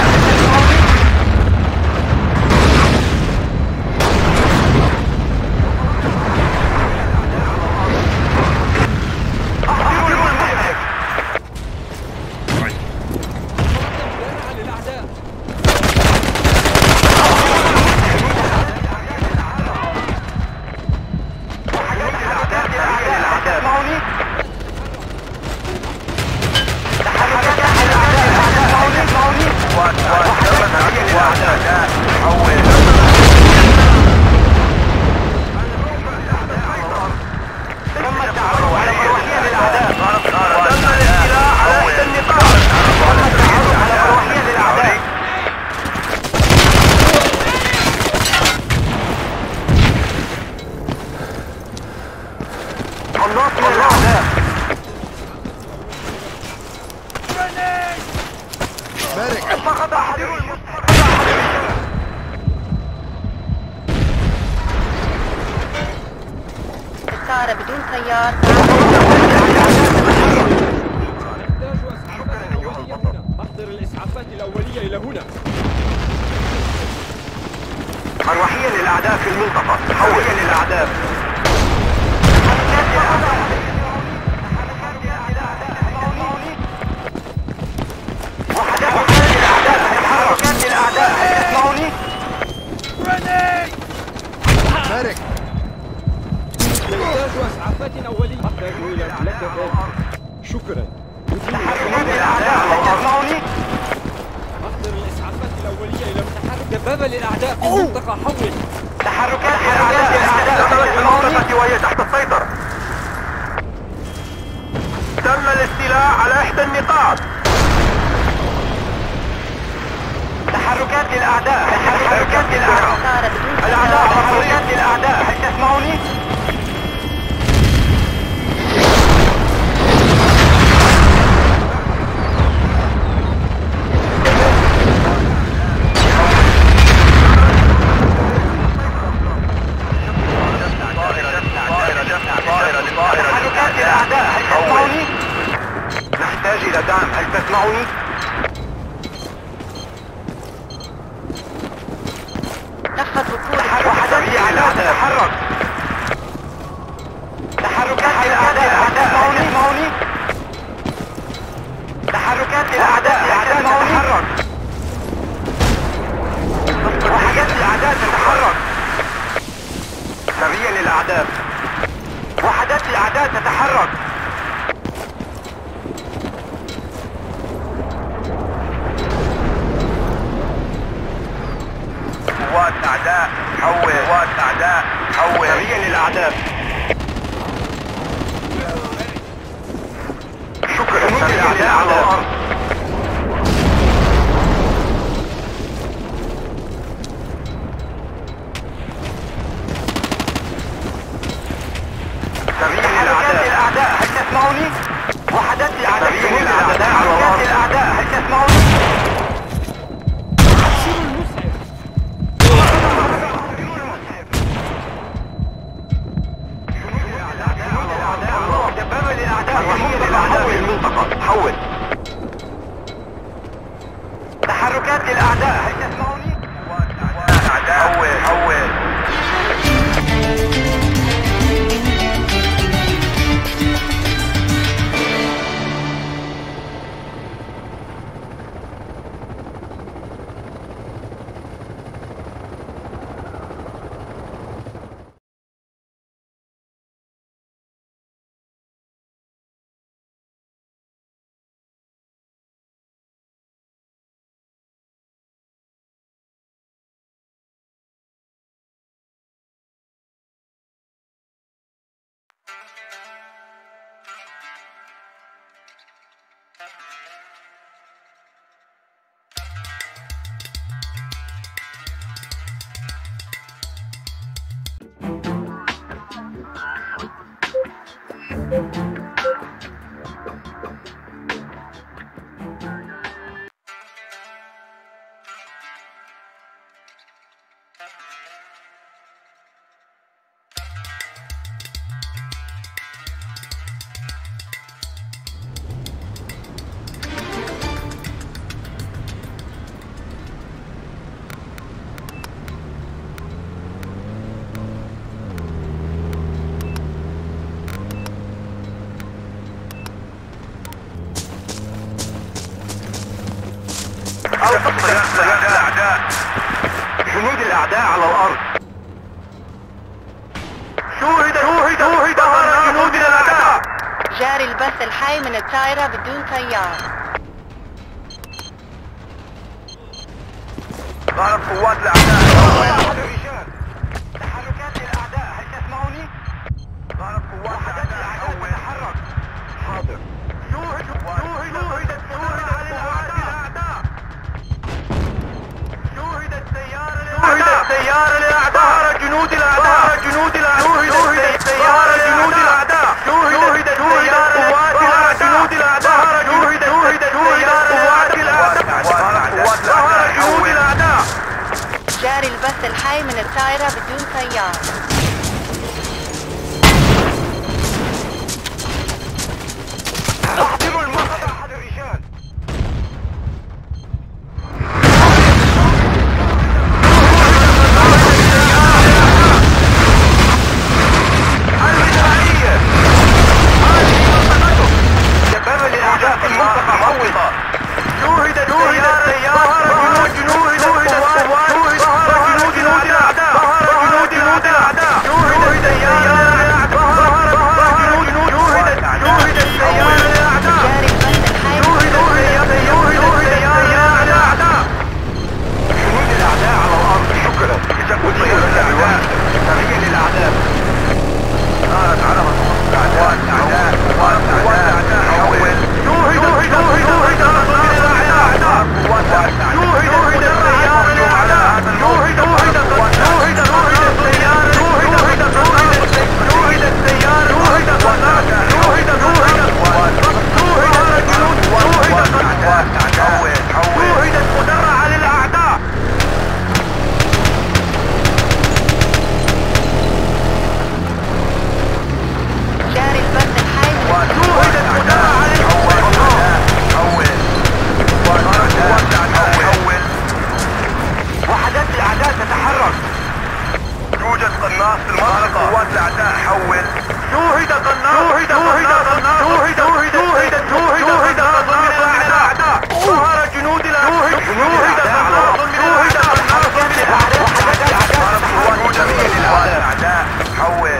أحضروا المسعف. مدرعة للأعداء. وحدات الأعداء. تسمعوني؟ طائرة بدون طيار أحضر الإسعافات الأولية إلى هنا. مروحية للأعداء في المنطقة. حول للأعداء. تحركات للأعداء. اسمعوني. مارك. نحتاج إسعافات أولية. أحتاج إلى ملكة. شكرا. تحركات للأعداء. اسمعوني. أحضر الإسعافات الأولية إلى متحرك دبابة للأعداء في المنطقة. حول. تحركات للأعداء في المنطقة وهي تحت السيطرة. تم الاستيلاء على إحدى النقاط. تحركات للأعداء. تحركات للأعداء. الأعداء. تحركات للأعداء. هل تسمعوني؟ تحركات للأعداء. هل تسمعوني؟ نحتاج إلى دعم. هل تسمعوني؟ نفذ وقود تحركات للأعداء. تتحرك. تحركات للأعداء. تسمعوني؟ تحركات للأعداء. تتحرك. وحاجات للأعداء تتحرك. سريع للأعداء. وحدات الأعداء تتحرك. قوات أعداء. حول. قوات أعداء. حول. سريع للأعداء. شكرا. سريع للأعداء على الأرض. سريع للأعداء. هل تسمعوني؟ وحدات الأعداء. سريع للأعداء على الأرض. الأعداء. هل تسمعوني؟ دبابة للأعداء. وحية للأعداء في المنطقة. حول. تحركات للأعداء. هل تسمعوني؟ حول. حول. الأعداء. جنود الأعداء على الأرض. شوهد شوهد شوهد ظهر جنود الأعداء. جاري البث الحي من الطائرة بدون طيار. ظهرت قوات الأعداء. تحركات للأعداء. هل تسمعوني؟ ظهرت قوات الأعداء. تتحرك. حاضر. شوهد شوهد شوهد شوهد على الأعداء. شوهد السيارة للأعداء. السيارة للأعداء. ظهر جنود الأعداء. جنود الأعداء. شوهد السيارة جنود الأعداء. شوهد شوهد قوات الأعداء. جنود الأعداء. شوهد شوهد شوهد قوات الأعداء. ظهر جنود الأعداء. جاري البث الحي من الطائرة بدون طيار. قناص المنطقة. قوات الأعداء حول. شوهد قناص. شوهد قناص. شوهد شوهد شوهد شوهد قناص من الأعداء. ظهر جنود الأعداء. شوهد قناص من الأعداء. جميع الأعداء حول.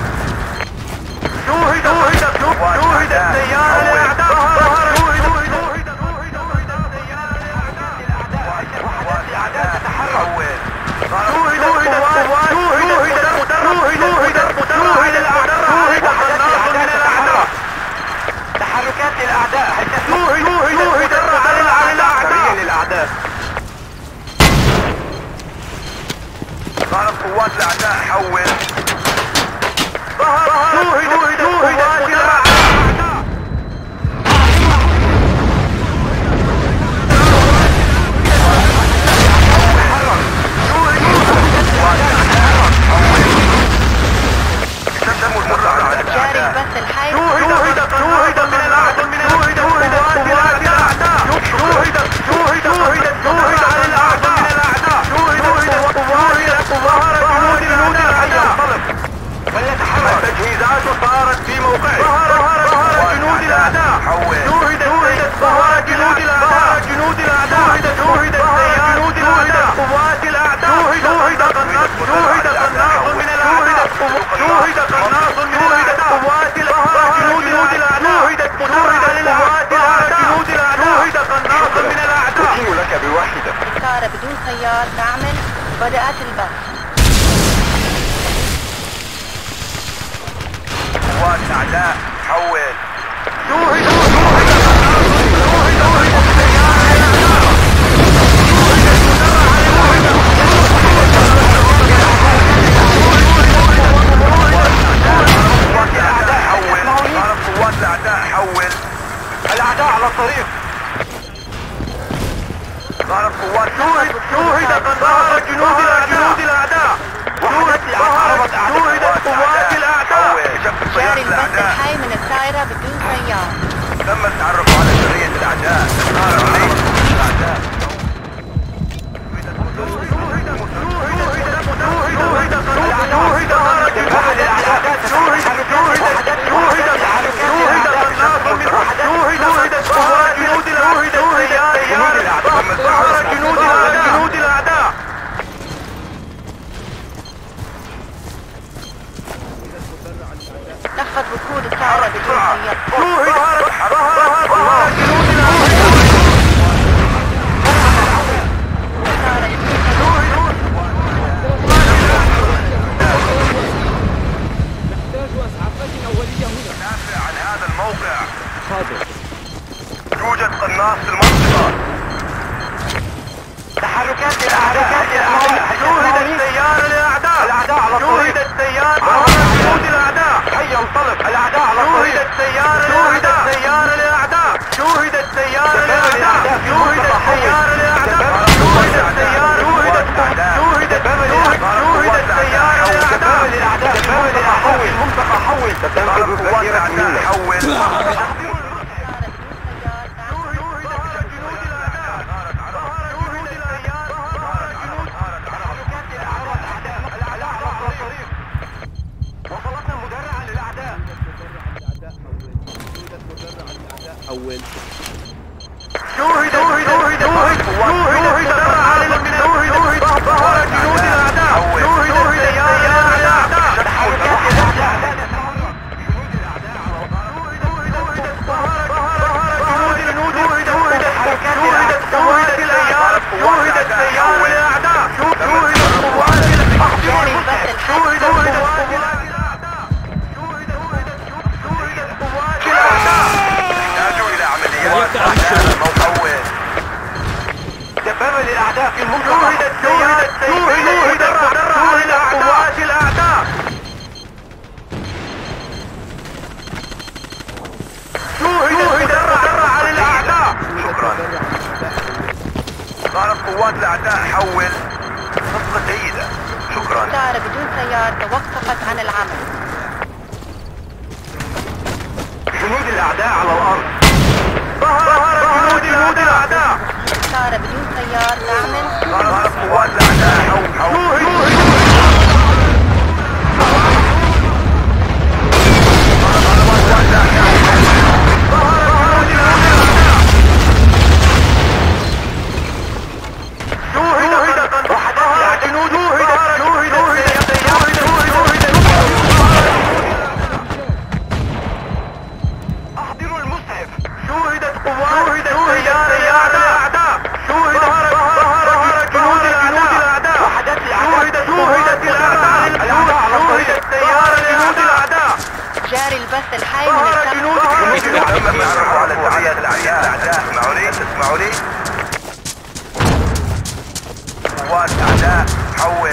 شوهد شوهد شوهد السيارة الأعداء. ظهر شوهد شوهد شوهد السيارة الأعداء. تحول. شوهد القوات. شوهد شوهد شوهد الأعداء. شوهد قناص من الأعداء. تحركات الأعداء. شوهد شوهد على الأعداء. للأعداء. ظهرت قوات الأعداء حول. ظهر شوهد شوهد قوات الأعداء. جاري البث الحي. شوهد شوهد من الأعداء. من شوهد قوات الأعداء. شوهد شوهد شوهد شوهد على الأعداء. من الأعداء. شوهد قوات ظهر جنود الأعداء. وليتحرك. التجهيزات صارت في موقعه. ظهر ظهر جنود الأعداء. شوهد شوهد ظهر جنود الأعداء. جنود الأعداء. شوهد السيارة. جنود الأعداء. قوات الأعداء. شوهد قناص. شوهد قناص من الأعداء. شوهد قناص من الأعداء. قوات الأعداء. جنود الأعداء. شوهد قوات الأعداء. جنود الأعداء. شوهد قناص من الأعداء. أتين لك بواحدة. سيارة بدون سيار تعمل. بدأت البث. قوات الأعداء حول. شوهد شوهد شوهد شوهد السيارة الأعداء. قوات الأعداء حول. قوات الأعداء حول. الأعداء على الطريق. ظهرت قوات. شوهد شوهد ظهر جنود الأعداء. وحدت الأعداء. شوهد قوات الأعداء. جاري البث الحي من السائرة بدون سيار. تم التعرف على سرية الأعداء. صار عليه الأعداء. نفذ ركود السائرة بدون سيار. نحتاج إسعافات أولية هنا. دافع عن هذا الموقع. حاضر. يوجد قناص في المنطقة. تحركات الأعداء. شوهد السيارة للأعداء. الأعداء على الطريق. شوهد السيارة. جنود الأعداء. هيا انطلق. الأعداء على الطريق. شوهد السيارة للأعداء. السيارة للأعداء. شوهد السيارة للأعداء. شوهد السيارة للأعداء. شوهد السيارة. شوهد السيارة. شوهد السيارة للأعداء. حول المنطقة. حول. تنفذ الذخيرة منها. حول. أول شوهد شوهد شوهد شوهد شوهد شوهد ظهر جنود الأعداء. شوهد السيارة الأعداء. تحركات الأعداء. جنود الأعداء. ظهر جنود شوهد حركات الأعداء. شوهد السيارة. شوهد السيارة الأعداء. شوهد القوات الأعداء. شوهد القوات الأعداء. شوهد شوهد القوات الأعداء. يحتاجوا إلى عمليات موقوة. دبابة للأعداء في المنطقة. شوهد السيارة. شوهد شوهد قوات الأعداء. شوهد الرع على الأعداء. شكرا. ظهرت قوات الأعداء. حول. خطة جيدة. شكرا. سيارة بدون سيار توقفت عن العمل. جنود الأعداء على الأرض. ظهر جنود الأعداء. سيارة بدون سيار تعمل. ظهرت قوات الأعداء. حول. الحي من الكاميرا. على سرية الأعداء. اسمعوني اسمعوني. قوات أعداء حول.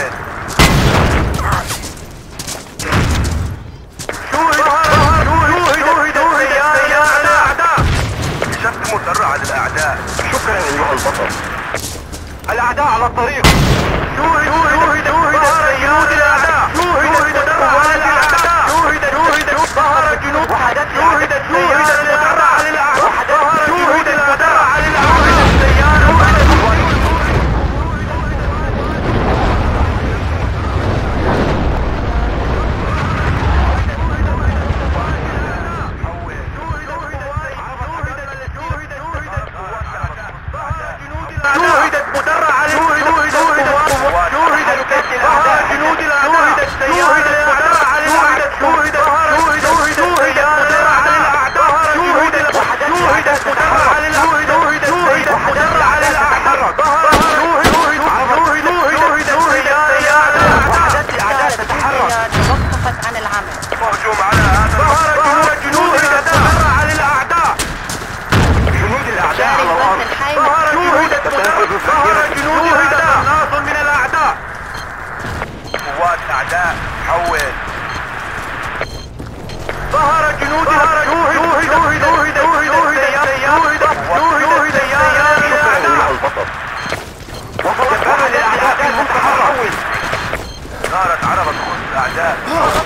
شفت مسرع للأعداء. شكرا أيها البطل. الأعداء على الطريق. شوهد شوهد شوهد جنود الأعداء. شوهد قوات الأعداء. شوهد شوهد ظهر جنود وحدت شوهد شوهد المسرع للأعداء. شوهد المسرع للأعداء. السيارة شوهدت مدرعة شوهدت شوهدت شوهدت ظهر جنود الأعداء. شوهدت مدرعة للأعداء. شوهدت شوهدت شوهدت مدرعة للأعداء. شوهدت شوهدت مدرعة للأعداء. شوهدت شوهدت مدرعة للأعداء. شوهدت شوهدت شوهدت شوهدت الأعداء تتحرك. توقفت عن العمل. هجوم على هذا. ظهر جنود مدرعة للأعداء. جنود الأعداء على الأرض. شوهدت ظهر جنود الأعداء. ناصر من الأعداء. قوات أعداء حول. ظهر جنود الأعداء. شوهد شوهد شوهد شوهد شوهد شوهد سيارة الأعداء. وصلت أحد الأعداء المتحرك. صارت عربة تخص الأعداء.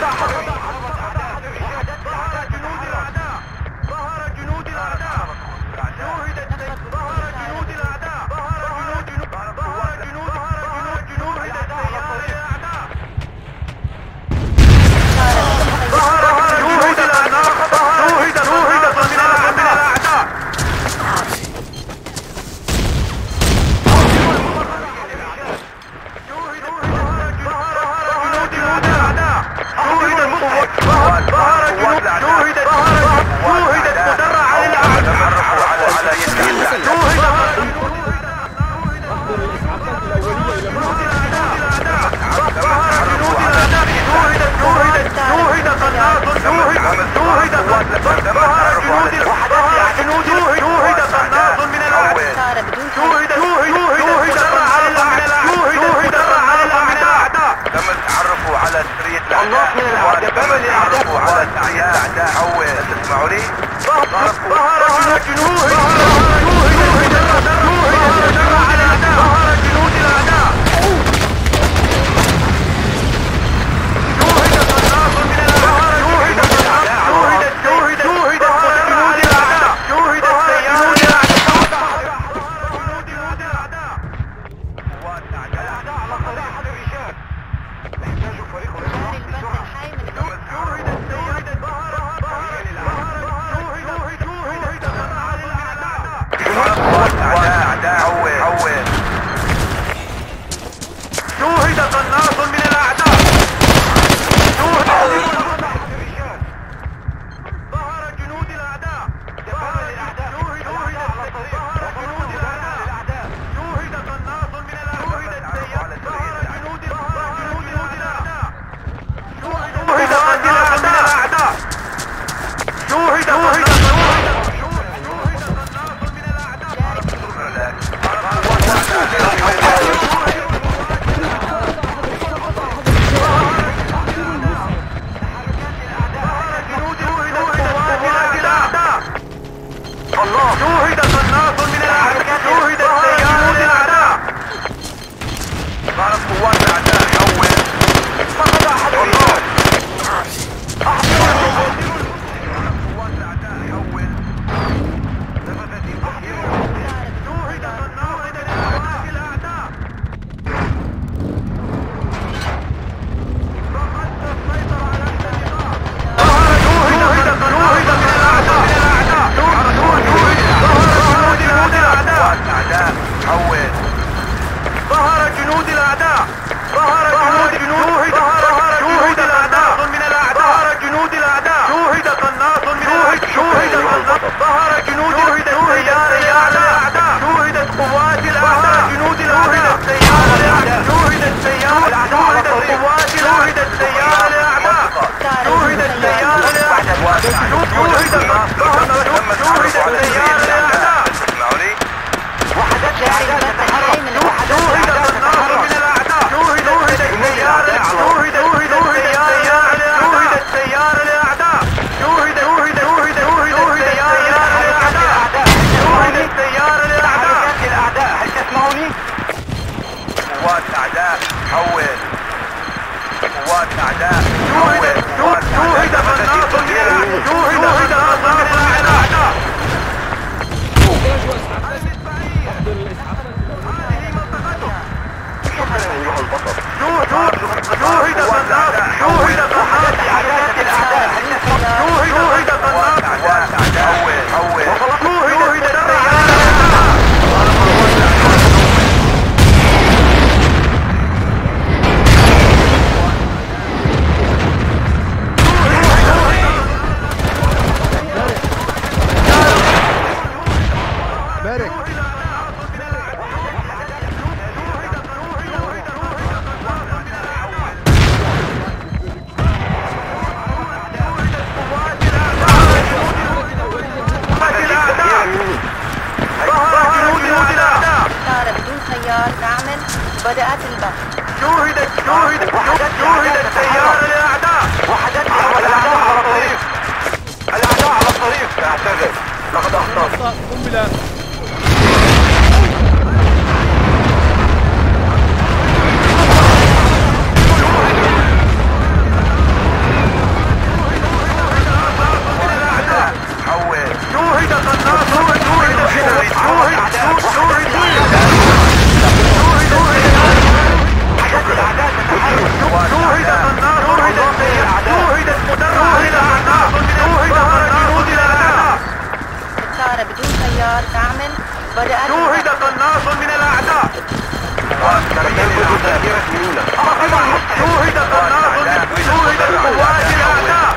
تسمعوني؟ ظهر جنود ظهر جنود الأعداء. شوهد الناصر من الأعداء. شوهد شوهد شوهد شوهد جنود الأعداء. شوهد السيارة الأعداء. جنود الأعداء. قوات الأعداء على طريق الرشاد. نحتاج فريق جاري البث الحي من شوهد السيارة ظهر شوهد قناص من الأعداء. شوهد ظهر جنود الأعداء. ظهر الأعداء. شوهد على الطريق. جنود الأعداء. شوهد قناص من الأعداء. ظهر جنود ظهر جنود الأعداء. شوهد قاتل من الأعداء. شوهد شوهد أعداء حول قوات أعداء حول قوات أعداء شوهد قناص من الأعداء شوهد قناص من الأعداء أحضر الإسعافات هذه منطقته شكرا أيها البطل شوهد قناص شوهد قناص أعداء الأعداء شوهد قناص قوات أعداء حول حول شوهد السيارة تعمل بدأت البحث. شوهدت شوهدت شوهدت سيارة للأعداء وحدت الأعداء على الطريق الأعداء على الطريق اعتذر لقد أخطأت قنبلة شوهد قناص شوهد شوهد شوهد شوهد سيارة بدون سيار تعمل بدأت شوهد قناص من الأعداء شوهد قناص شوهد قوات الأعداء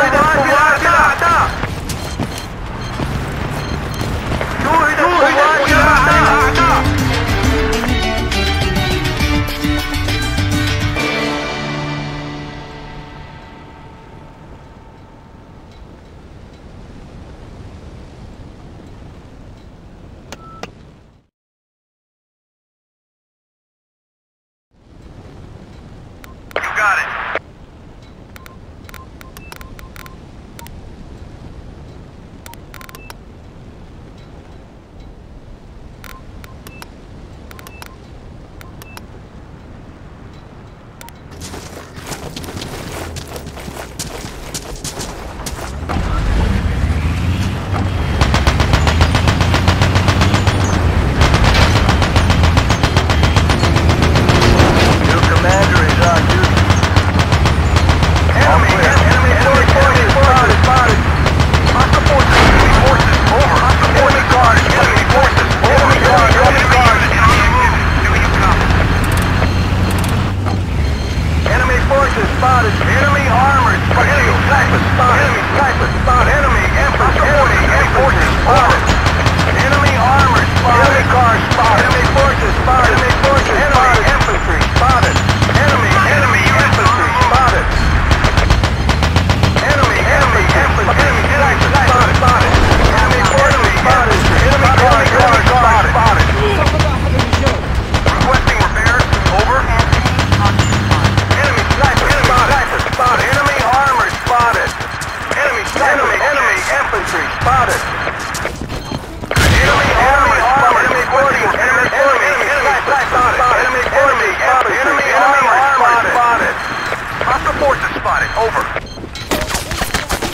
شوهد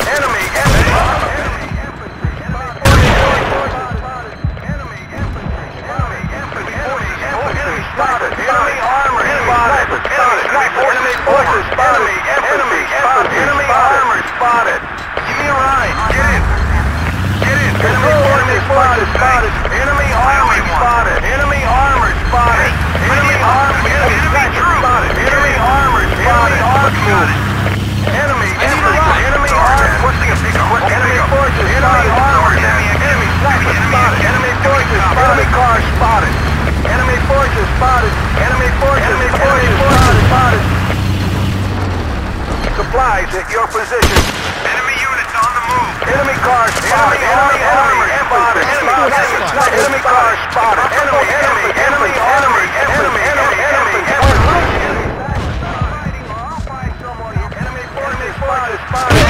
Enemy, enemy, enemy infantry spotted. Enemy armor spotted. Enemy forces spotted. Enemy spotted. Enemy armor spotted. Give me a ride. Get in. Get in. Enemy forces spotted. Spotted. Enemy armor spotted. Enemy armor spotted. Enemy armor. Enemy spotted. Enemy armor spotted. Enemy. Enemy armor. Enemy forces. Enemy armor. Enemy sniper spotted. Enemy forces. Enemy car spotted. Enemy forces spotted. Enemy forces. Enemy forces spotted. Spotted. Supplies at your position. Enemy units on the move. Enemy car spotted. Enemy armor spotted. Enemy car spotted. Enemy. Enemy. Enemy armor. Enemy. Enemy. Enemy. Enemy forces spotted. Spotted.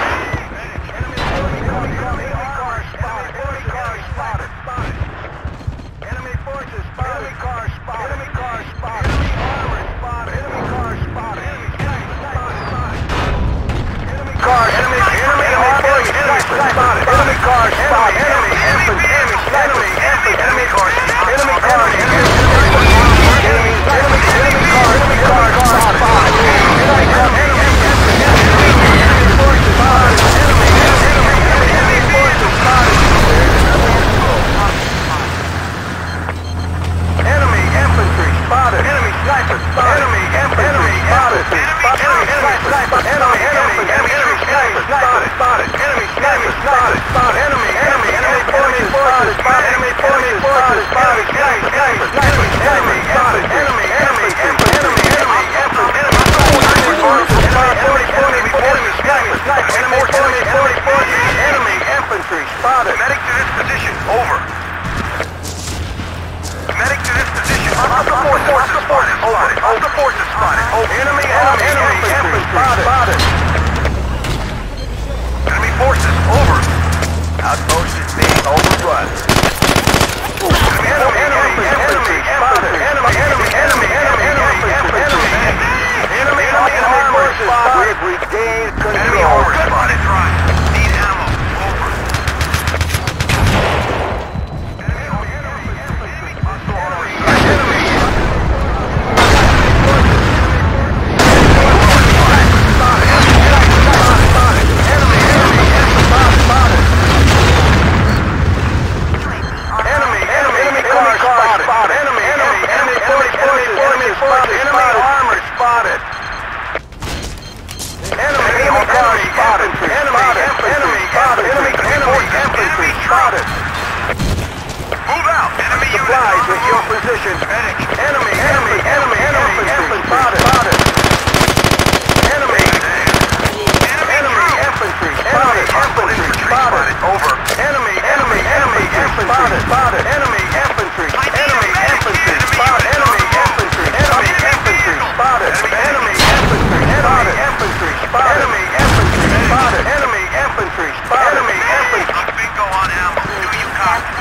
Car, enemy, enemy, enemy, enemy, spotted. Enemy car spotted. Enemy, enemy, enemy, enemy, enemy car, enemy car, enemy, enemy, enemy car, enemy car spotted. Enemy car, enemy, enemy forces spotted. Enemy, enemy, enemy forces spotted. Enemy infantry spotted. Enemy sniper spotted. Enemy infantry spotted. Enemy sniper spotted. Enemy, enemy, enemy. Spotted, spotted, enemy, enemy, spotted, spotted, enemy, enemy, enemy, forces, spotted, spotted, enemy, forces, spotted, spotted, enemy, enemy, enemy, enemy, spotted, enemy, enemy, enemy, enemy, enemy, enemy, enemy, forces, spotted, enemy, enemy, forces, sniper, sniper, enemy, enemy, enemy, forces, enemy, infantry, spotted. Medic to this position, over. Medic to this position, up the forces, spotted, over, up the forces, spotted, over. Enemy, enemy, enemy, infantry, spotted. Enemy forces, over. Outpost is being overrun. Enemy, enemy, enemy, spotted. Enemy, enemy, enemy, enemy, enemy, enemy, enemy, enemy forces spotted. We've regained control. Enemy over spotted, drive. Need ammo, over. Enemy, enemy, enemy, enemy, position. Enemy, enemy, enemy, enemy, infantry spotted. Spotted. Enemy. Enemy, infantry spotted. Infantry spotted. Over. Enemy, enemy, enemy, infantry spotted. Enemy, infantry. Enemy, infantry spotted. Enemy, infantry. Enemy, infantry spotted. Enemy, infantry. Enemy, infantry spotted. Enemy, infantry spotted. Enemy, infantry spotted. Enemy, infantry. Bingo on ammo. Do you copy?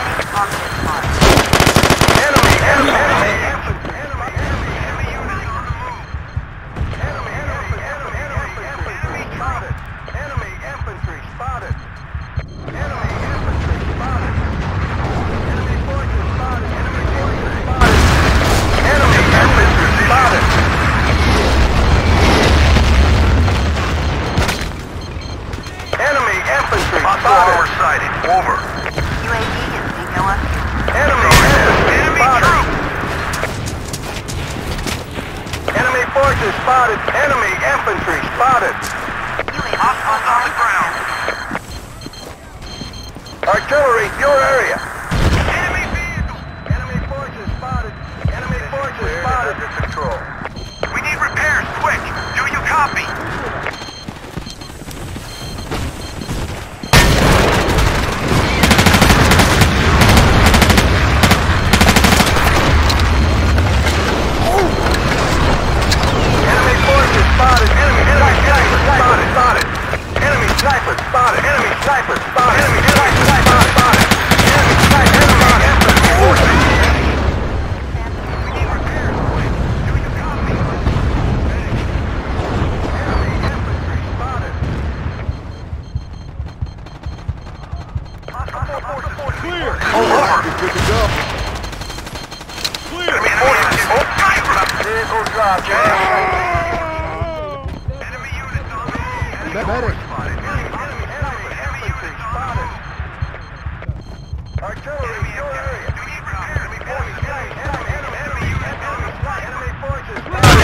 Enemy, enemy, enemy, infantry, enemy, enemy, enemy units on the move. Enemy, enemy, enemy, enemy, infantry spotted. Enemy, infantry spotted. Enemy, infantry spotted. Enemy forces spotted. Enemy forces spotted. Enemy, infantry spotted. Enemy, infantry spotted. Hostile sighted. Over. U A V is being up. Enemy, enemy, spotted. Enemy forces spotted. Enemy infantry spotted. Hostiles on the ground. Artillery, your area. Enemy vehicle. Enemy forces spotted. Enemy forces spotted. Under control. We need repairs, quick. Do you copy? Spotted. Enemy, enemy, sniper, spotted, spotted. Enemy sniper, spotted. Enemy sniper, spotted. Enemy sniper, spotted, spotted. Enemy sniper. vehicle dropped. Enemy units on the move. Medic. Artillery, your area. Enemy forces. Enemy units on the flight. Enemy forces.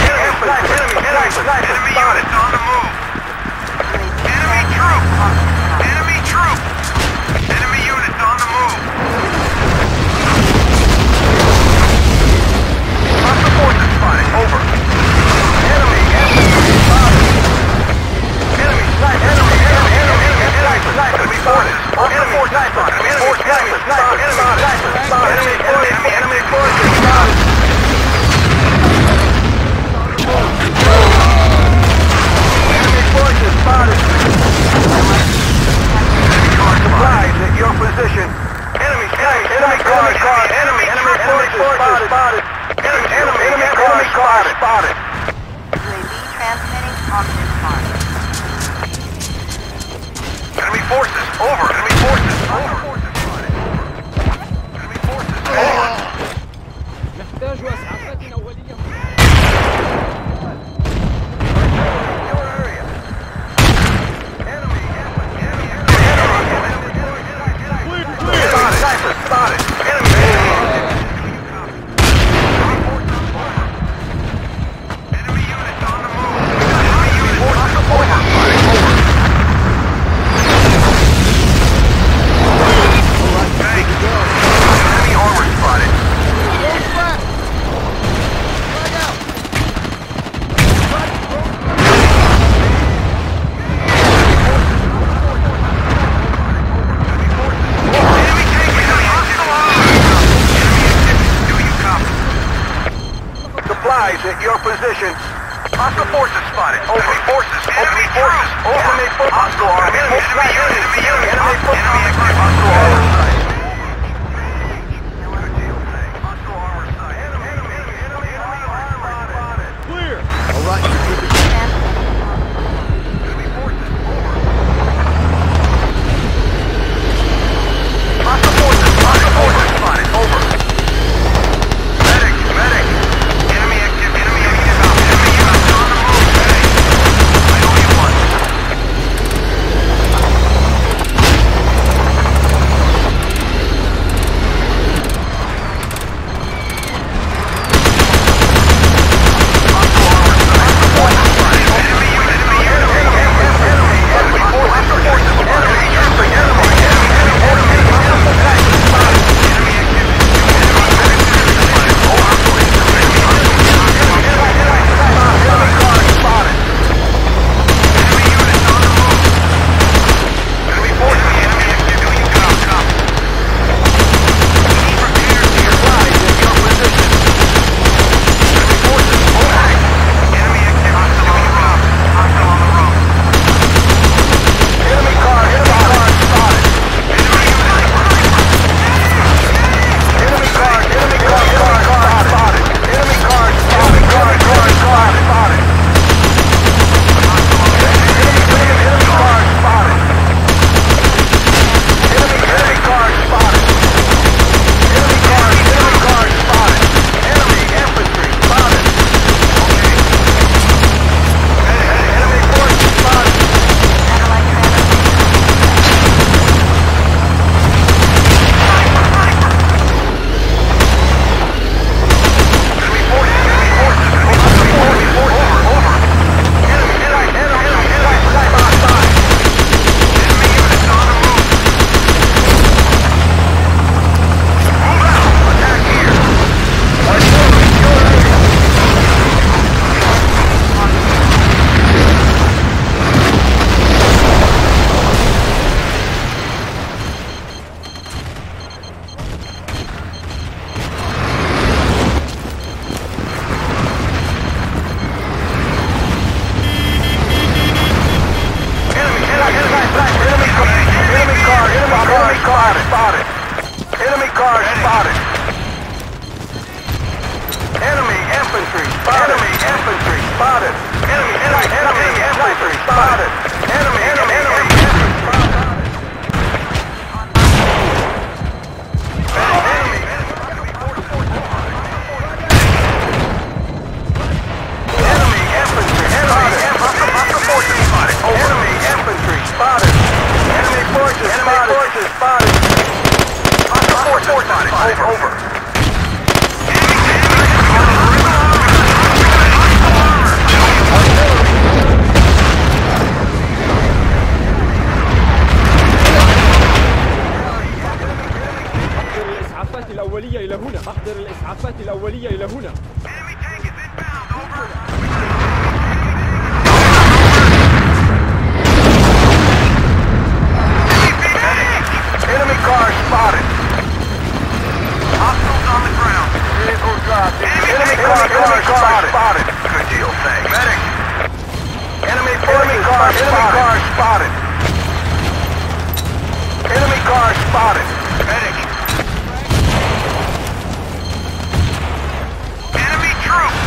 Enemy units on the move. Enemy troops. Enemy troops. Enemy units on the move. Hostile forces spotted. Over. Enemy. Enemy spotted. Enemy sight. Enemy. Enemy. Enemy. Enemy sight. Enemy forces. Enemy forces spotted. Enemy forces spotted. Enemy forces. Enemy forces spotted. Enemy forces spotted. Supplies at your position. Enemy sight. Enemy car. Enemy. Enemy forces spotted. Enemy. Enemy. Enemy car spotted. U A V transmitting on this mark. Enemy forces, over. Enemy forces, over. Enemy forces, over. نحتاج إسعافات أولية. Your area. Enemy, enemy, enemy, enemy, enemy. Spotted, sniper, spotted. Enemy, enemy units on the move. Enemy units on the move. Over. Enemy armor spotted. Enemy taken. Hostile armor. Enemy activity. Do you copy? Supplies at your position. Hostile forces spotted. Over. Enemy forces. Enemy forces. Over. Enemy forces. Hostile armor. Enemy unit. Enemy unit. Enemy forces. Enemy active. Hostile armor. إلى هنا. أحضر الإسعافات الأولية إلى هنا. Enemy car spotted. Hostiles on the ground. Vehicle dropped. Enemy car, enemy car spotted. Good deal, thanks. Medic. Enemy enemy car enemy car spotted. Enemy car spotted. Medic. Enemy troops.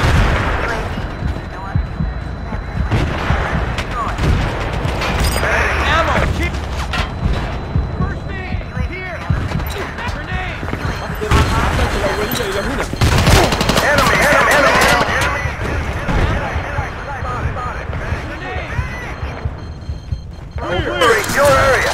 Ammo! Keep... First aid! Here! Grenade! أحضر الإسعافات الأولية إلى هنا. Enemy, enemy, enemy, enemy. Your area.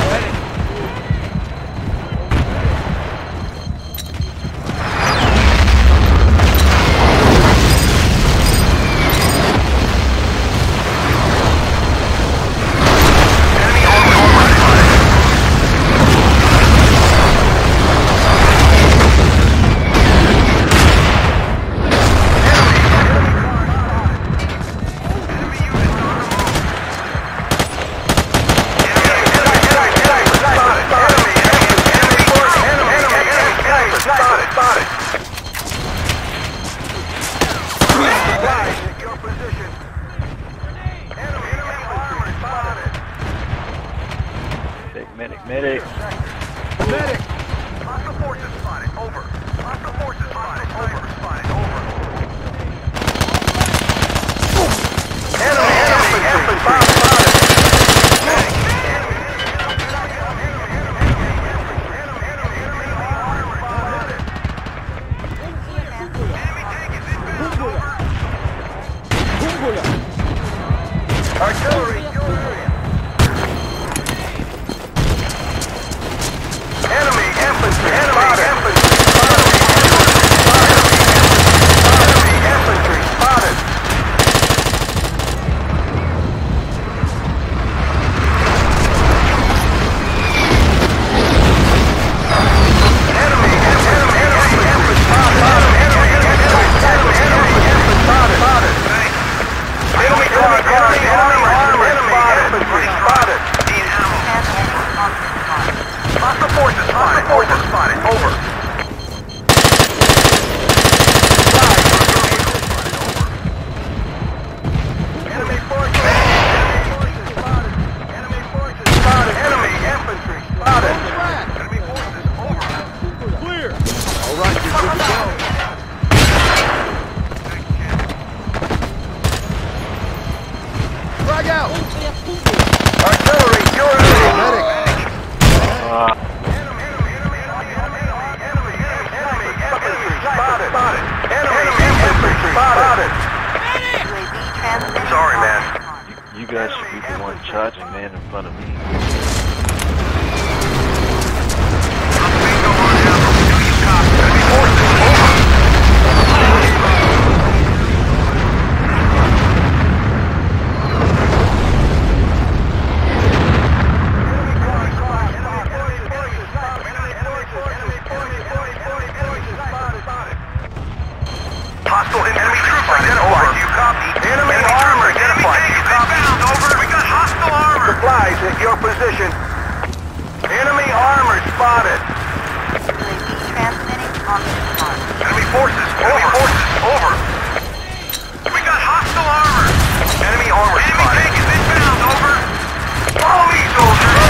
Medic, medic. Medic! Hostile forces spotted. Over. Hostile forces spotted. Over. Spotted. Over. Enemy, enemy, enemy, spotted. Medic. Artillery, your area. Enemy infantry, enemy infantry spotted. Enemy infantry spotted. Enemy, enemy, enemy infantry spotted. Enemy, enemy, enemy infantry spotted. Enemy car, enemy armor, enemy infantry spotted. Need ammo. Hostile forces spotted. Forces spotted. Over. Enemy forces. Enemy forces spotted. Enemy forces spotted. Enemy infantry spotted. Enemy forces over. Clear. All right, you're good to go. Frag out! Artillery, your area. Medic. Uh, Sorry, man. you, you guys should be the one charging, man, in front of me. Hostile enemy troops identified. Do you copy? Enemy armor identified. Do you copy? Over. We got hostile armor. Supplies at your position. Enemy armor spotted. Enemy forces. Enemy forces. Over. We got hostile armor. Enemy armor spotted. Enemy tank is inbound. Over. Follow me, soldiers.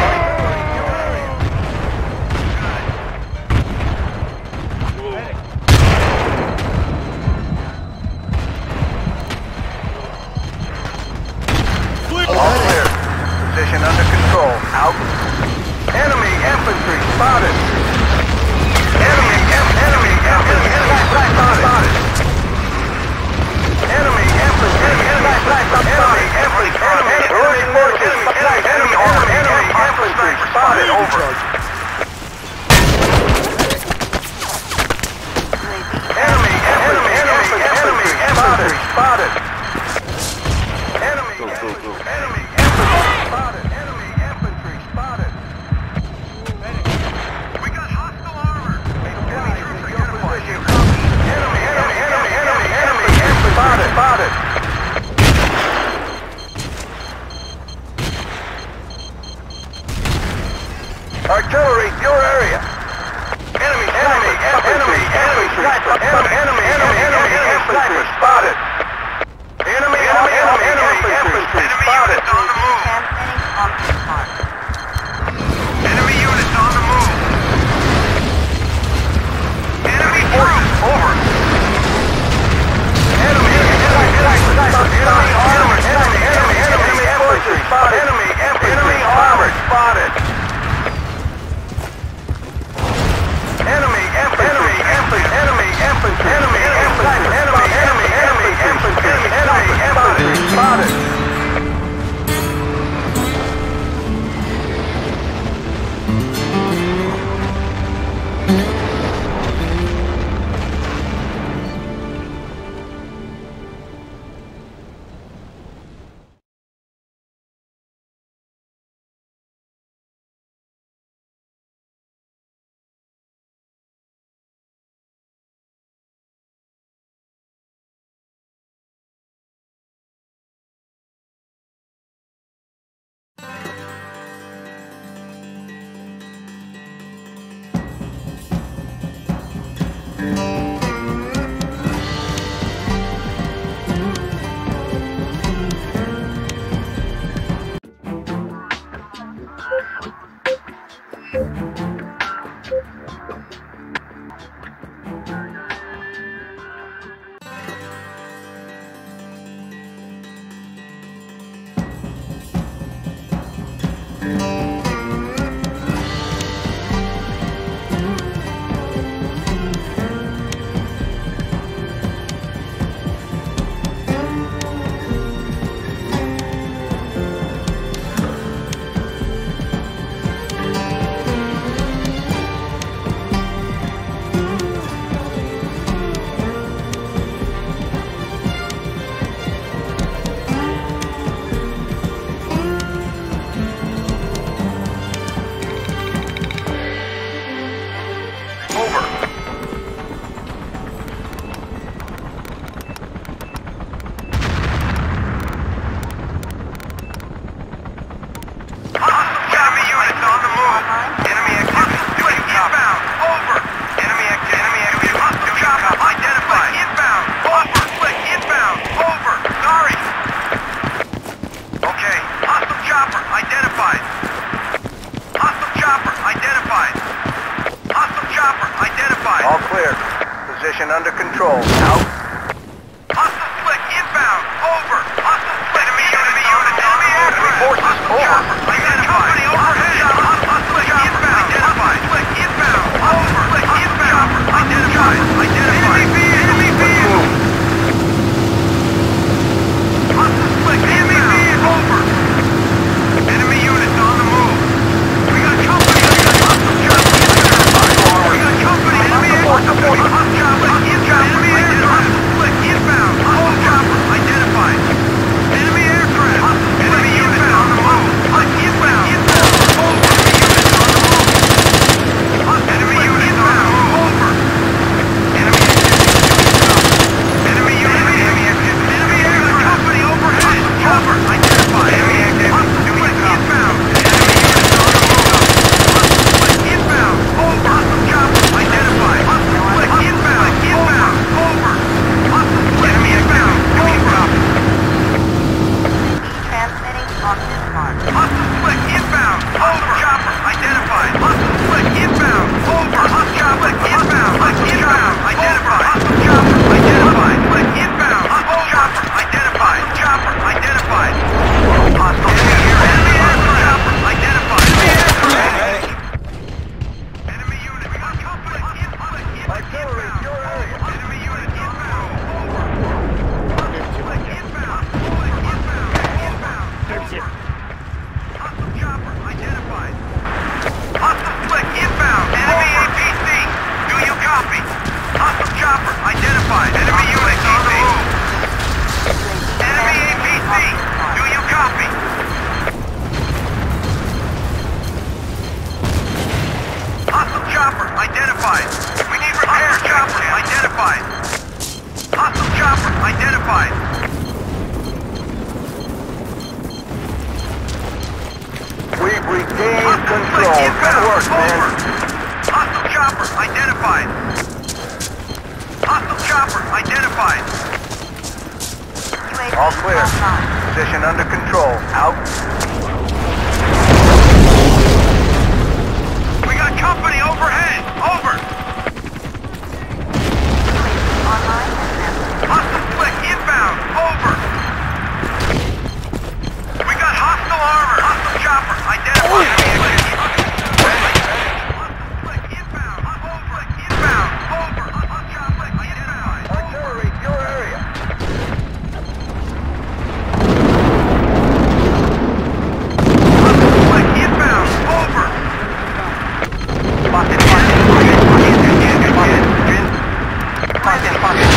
All clear. Position under control. Out. Enemy infantry spotted. Enemy, em enemy, enemy, enemy spotted. Enemy infantry, enemy spotted. Enemy infantry, enemy forces, enemy armor, enemy infantry spotted. Over. Enemy, enemy, enemy, enemy infantry spotted. Enemy, Go, go, go. enemy infantry spotted. Enemy infantry spotted. We got hostile armor. Enemy Artillery, your area. Enemy, enemy, enemy, enemy, sniper, enemy, enemy, enemy, enemy, infantry spotted. Enemy, enemy, enemy, infantry spotted. On the move. Transmitting on this mark. Enemy units on the move. Enemy forces over. Enemy, enemy, enemy, armored, enemy, enemy, enemy, infantry spotted. Enemy, enemy, armored, spotted. Enemy, enemy, infantry, enemy, infantry, enemy, infantry, enemy, enemy, enemy, infantry, enemy, infantry spotted. Under control. Out. Hostile split inbound. Over. Hostile split. Enemy unit. Enemy aircraft. Forces over. Identified. Overhead. Hostile split inbound. Identified. Split inbound. Over. Split inbound. Identified. Identified. Enemy vehicle. Hostile split inbound. Over. Enemy units on the move. We got company. We got hostile chopper. We got company. Enemy aircraft. regain control. Good work, man. Hostile chopper identified. Hostile chopper identified. All clear. Position under control. Out. We got company overhead. Over. Hostile flick inbound. Over. We got hostile armor. Hostile chopper identified. Hostile flick inbound. Over. Inbound. Over. Hostile chopper identified. Artillery, your area. Hostile flick inbound. Over. Pocket, pocket, pocket, pocket, pocket, pocket, pocket, pocket.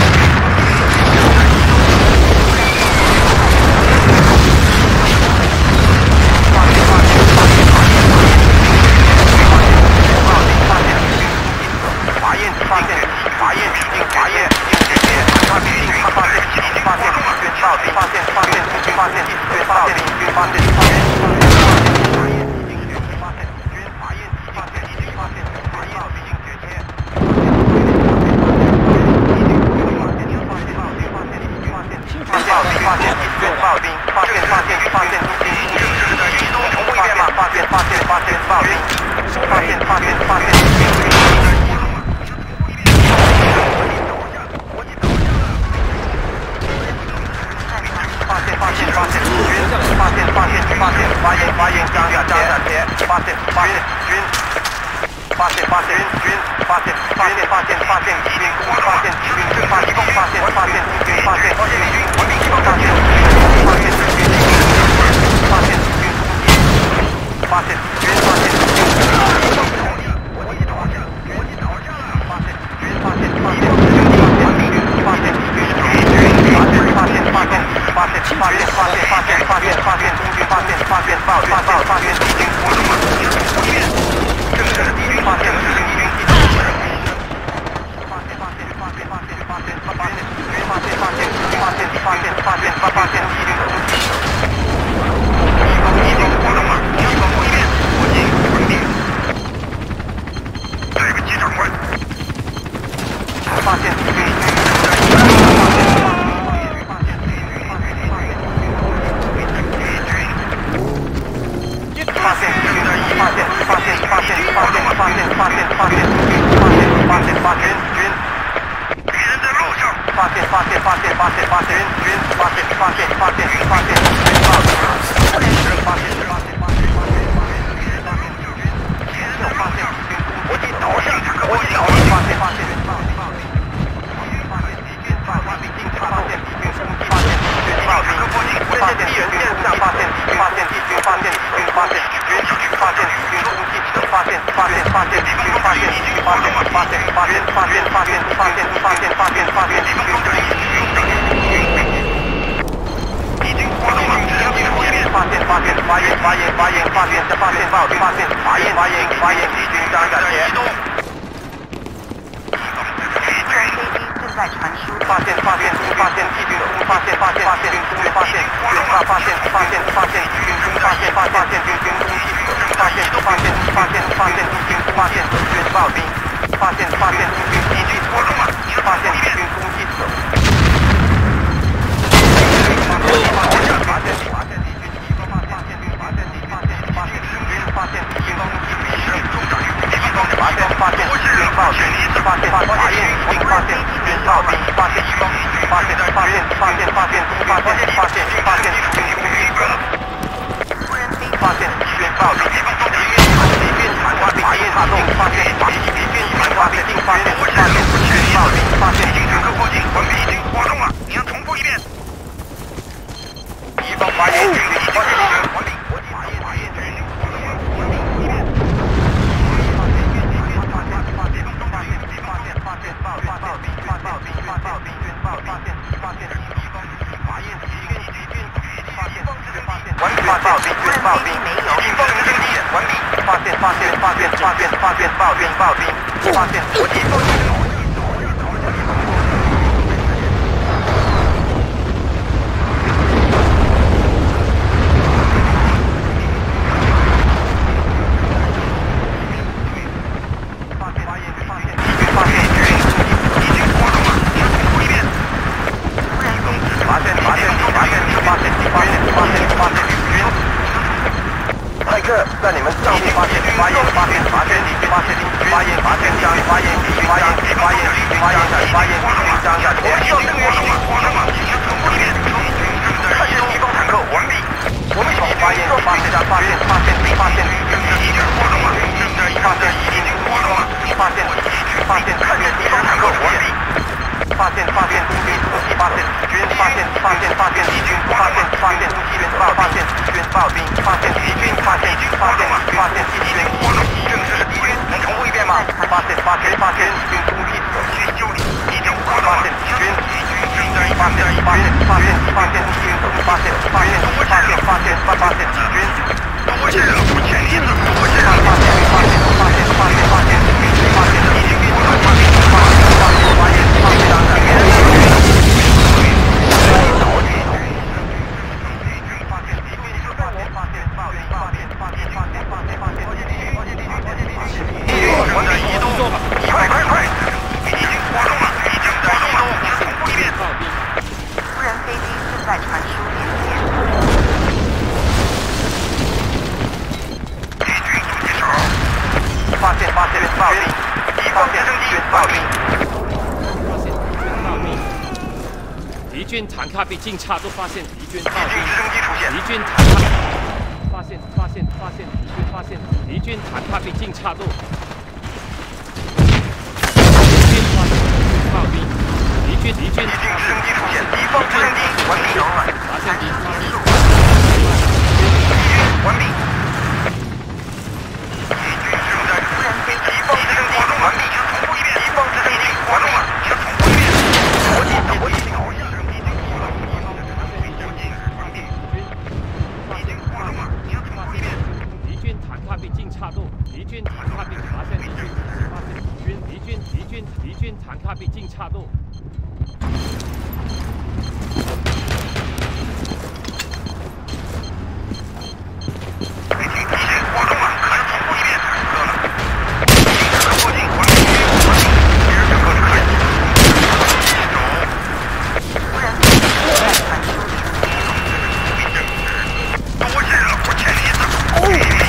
这在你们上面发现发现发现发现发现发现发现将发现发现发现发现发现发现将下前向正面往上马进行总攻略看见敌方坦克完毕我们发现发现发现发现发现一点活动了发现已经活动了发现发现看见敌方坦克完毕发现发现敌军发现军发现发现发现敌军发现发现敌军发发现敌军炮兵发现敌军发现发现发现敌军正是敌军能重复一遍吗？发现发现发现敌军攻击去修理已经发现敌军正在发现发现发现发现敌军发现发现发现发现发现敌军多谢了不欠一次多谢了发现发现发现发现发现发现敌军发现发现发现发现发现当然敌军坦克比警察都发现敌军炮兵，敌军坦克发现发现发现敌军发现敌军坦克比警察都，敌军发现敌军炮兵，敌军敌军直升机出现，敌方直升机完毕，发现敌方敌军完毕，敌军正在直升机，敌方直升机完毕，重复一遍，敌方直升机活动了，重复一遍，国际国际好像。警察都，敌军坦克兵发现敌军，发现敌军，敌军，敌军，敌军坦克比警察多。敌军敌人活动了，可重复一遍，饿了。敌人靠近，完毕，完毕，敌人可可以。无人飞机传输。多谢了，我欠你一次。哦。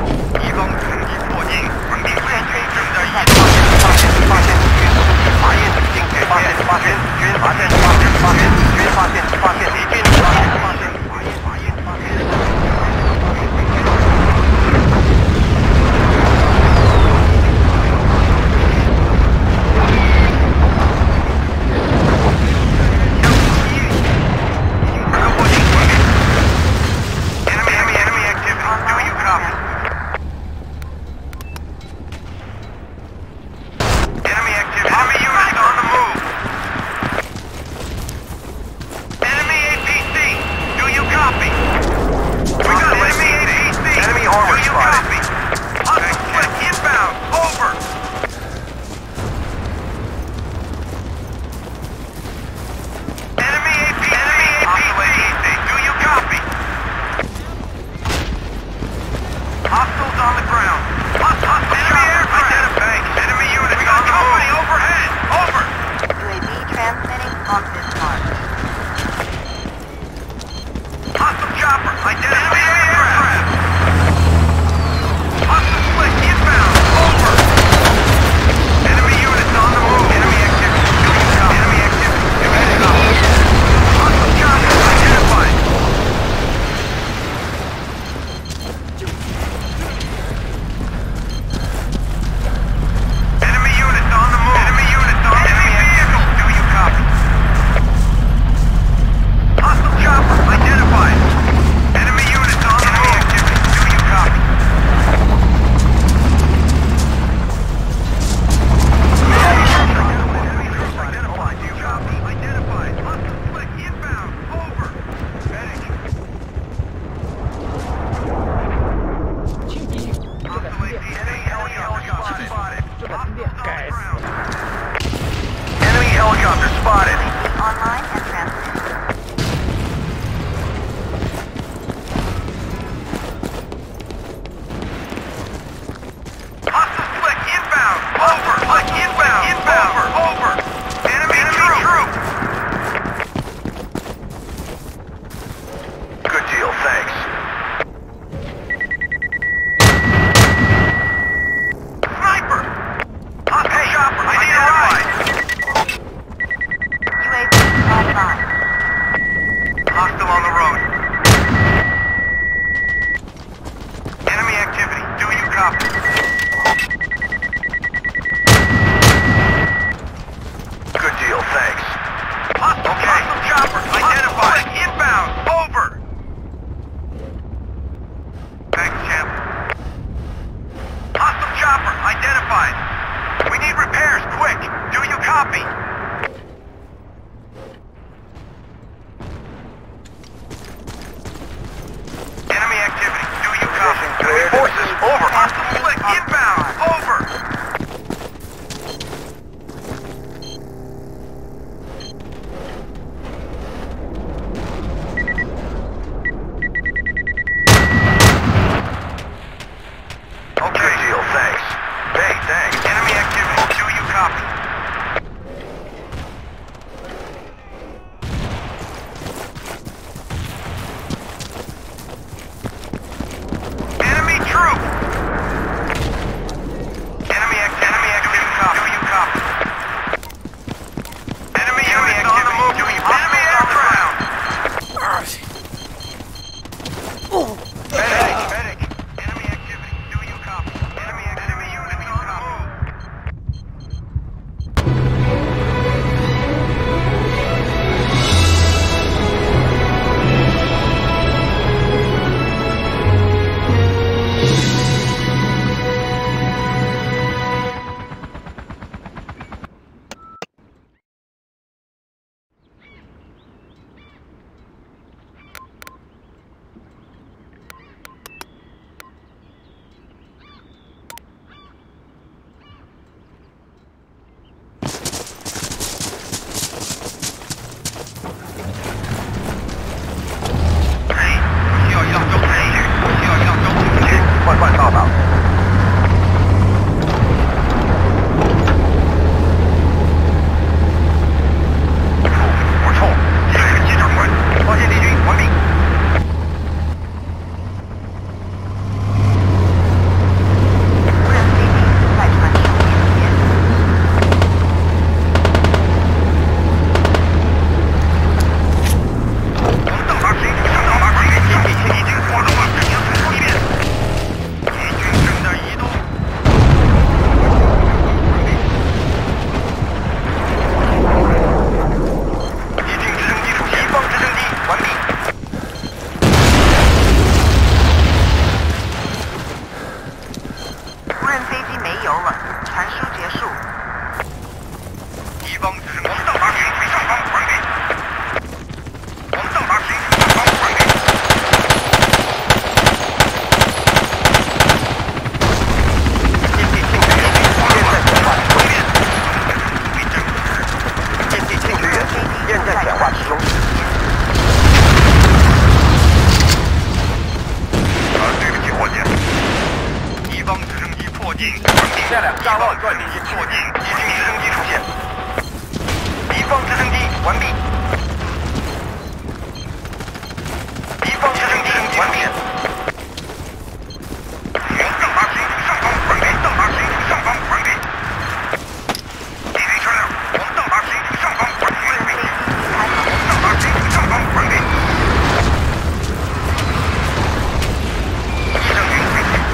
发现 helicopter spotted. Online and transmitting. Hostile flick inbound. Over. Flick inbound. Inbound. Over. Over. Enemy, Enemy troop. Good deal, thanks. Sniper. Hostile chopper. I need a ride. U A V online. Hostile on the road. Enemy activity. Do you copy? Good deal, thanks. Hostile, okay. Hostile chopper. Identified. Inbound. Over. Thanks, champ. Hostile chopper. Identified. We need repairs. Quick. Do you copy? Enemy activity. Do you copy? Cleared. Forces. Over. Hostile flick. Inbound. Over. Okay. Good deal, thanks. Hey, thanks. Enemy activity. Do you copy? Enemy troop. Enemy act. Enemy activity. Do you copy? Enemy enemy activity. Do you enemy aircraft? Medic. Medic. Enemy activity. Do you copy? Enemy enemy units on the move.嘿，需要要交通需要要交通工具， 快快到达。 补充，这是机长官，发现敌军，完毕。 无人飞机在传输边边。 我们到达水土上到达水面上，已经滑动了，请重复一遍。敌军正在移动。敌军直升机出现，敌方直升机完毕。 无人飞机没油了，传输结束。 敌方直升机，我们到达水水上方，还给。我们到达水水上方，还给。 基地庆局员，现在简化中。基地庆局员，现在简化之中。 啊，对不起，伙计。敌方直升机迫近，完毕。 下两炸万直升机迫近，敌军直升机出现。敌方直升机完毕。敌方直升机完毕。我们到达水土上方，还给。到达水土上方，还给。敌军车辆，我们到达水土上方，还给。我们到达水土上方，还给。敌军飞机。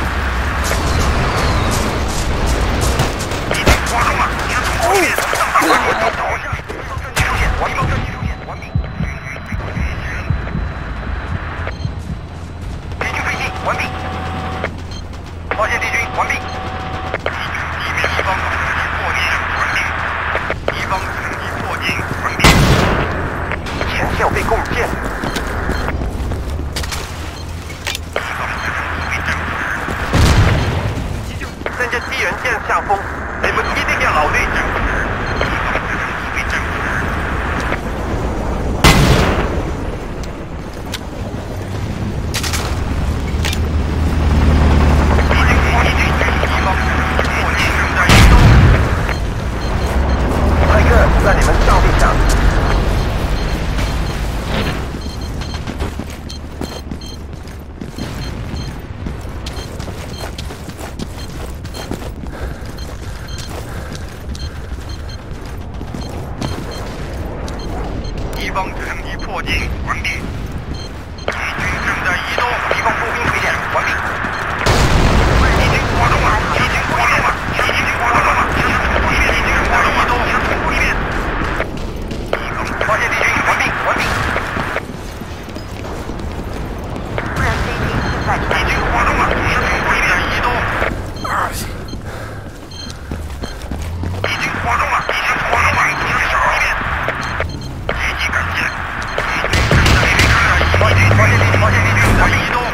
敌军滑动了，你要从后面到达完毕。倒下，敌方战机出现，完毕。敌方战机出现，完毕。敌军飞机完毕。发现敌军完毕。敌军地面敌方直升机迫近，完毕。敌方直升机迫近，完毕。 前效被共建。 敌方直升机被证实。 跟着敌人见下风，你们一定要努力。 证实。敌方直升机被证实。 敌方直升机迫近，完毕。敌军正在移动，敌方步兵推荐，完毕。已经活动了，已经活动了，已经活动了，直升机已经在移动，直重复一遍。敌方发现敌军，完毕，完毕。已经活动了，直升机在移动。已经活动了，已经活动了，直升一遍。积极感谢。敌军正在离开了，已经发现敌发现敌军在移动。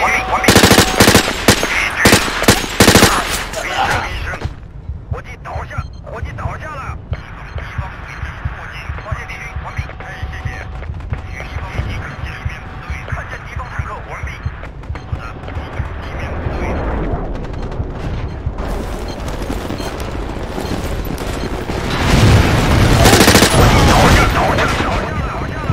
完毕，完毕。离声离声，火机倒下，火机倒下了。敌方位置迫近，发现敌军，完毕。哎，谢谢。敌方敌军地面部队，看见敌方坦克，完毕。好的，敌军地面部队。火机倒下，倒下，倒下了，倒下了。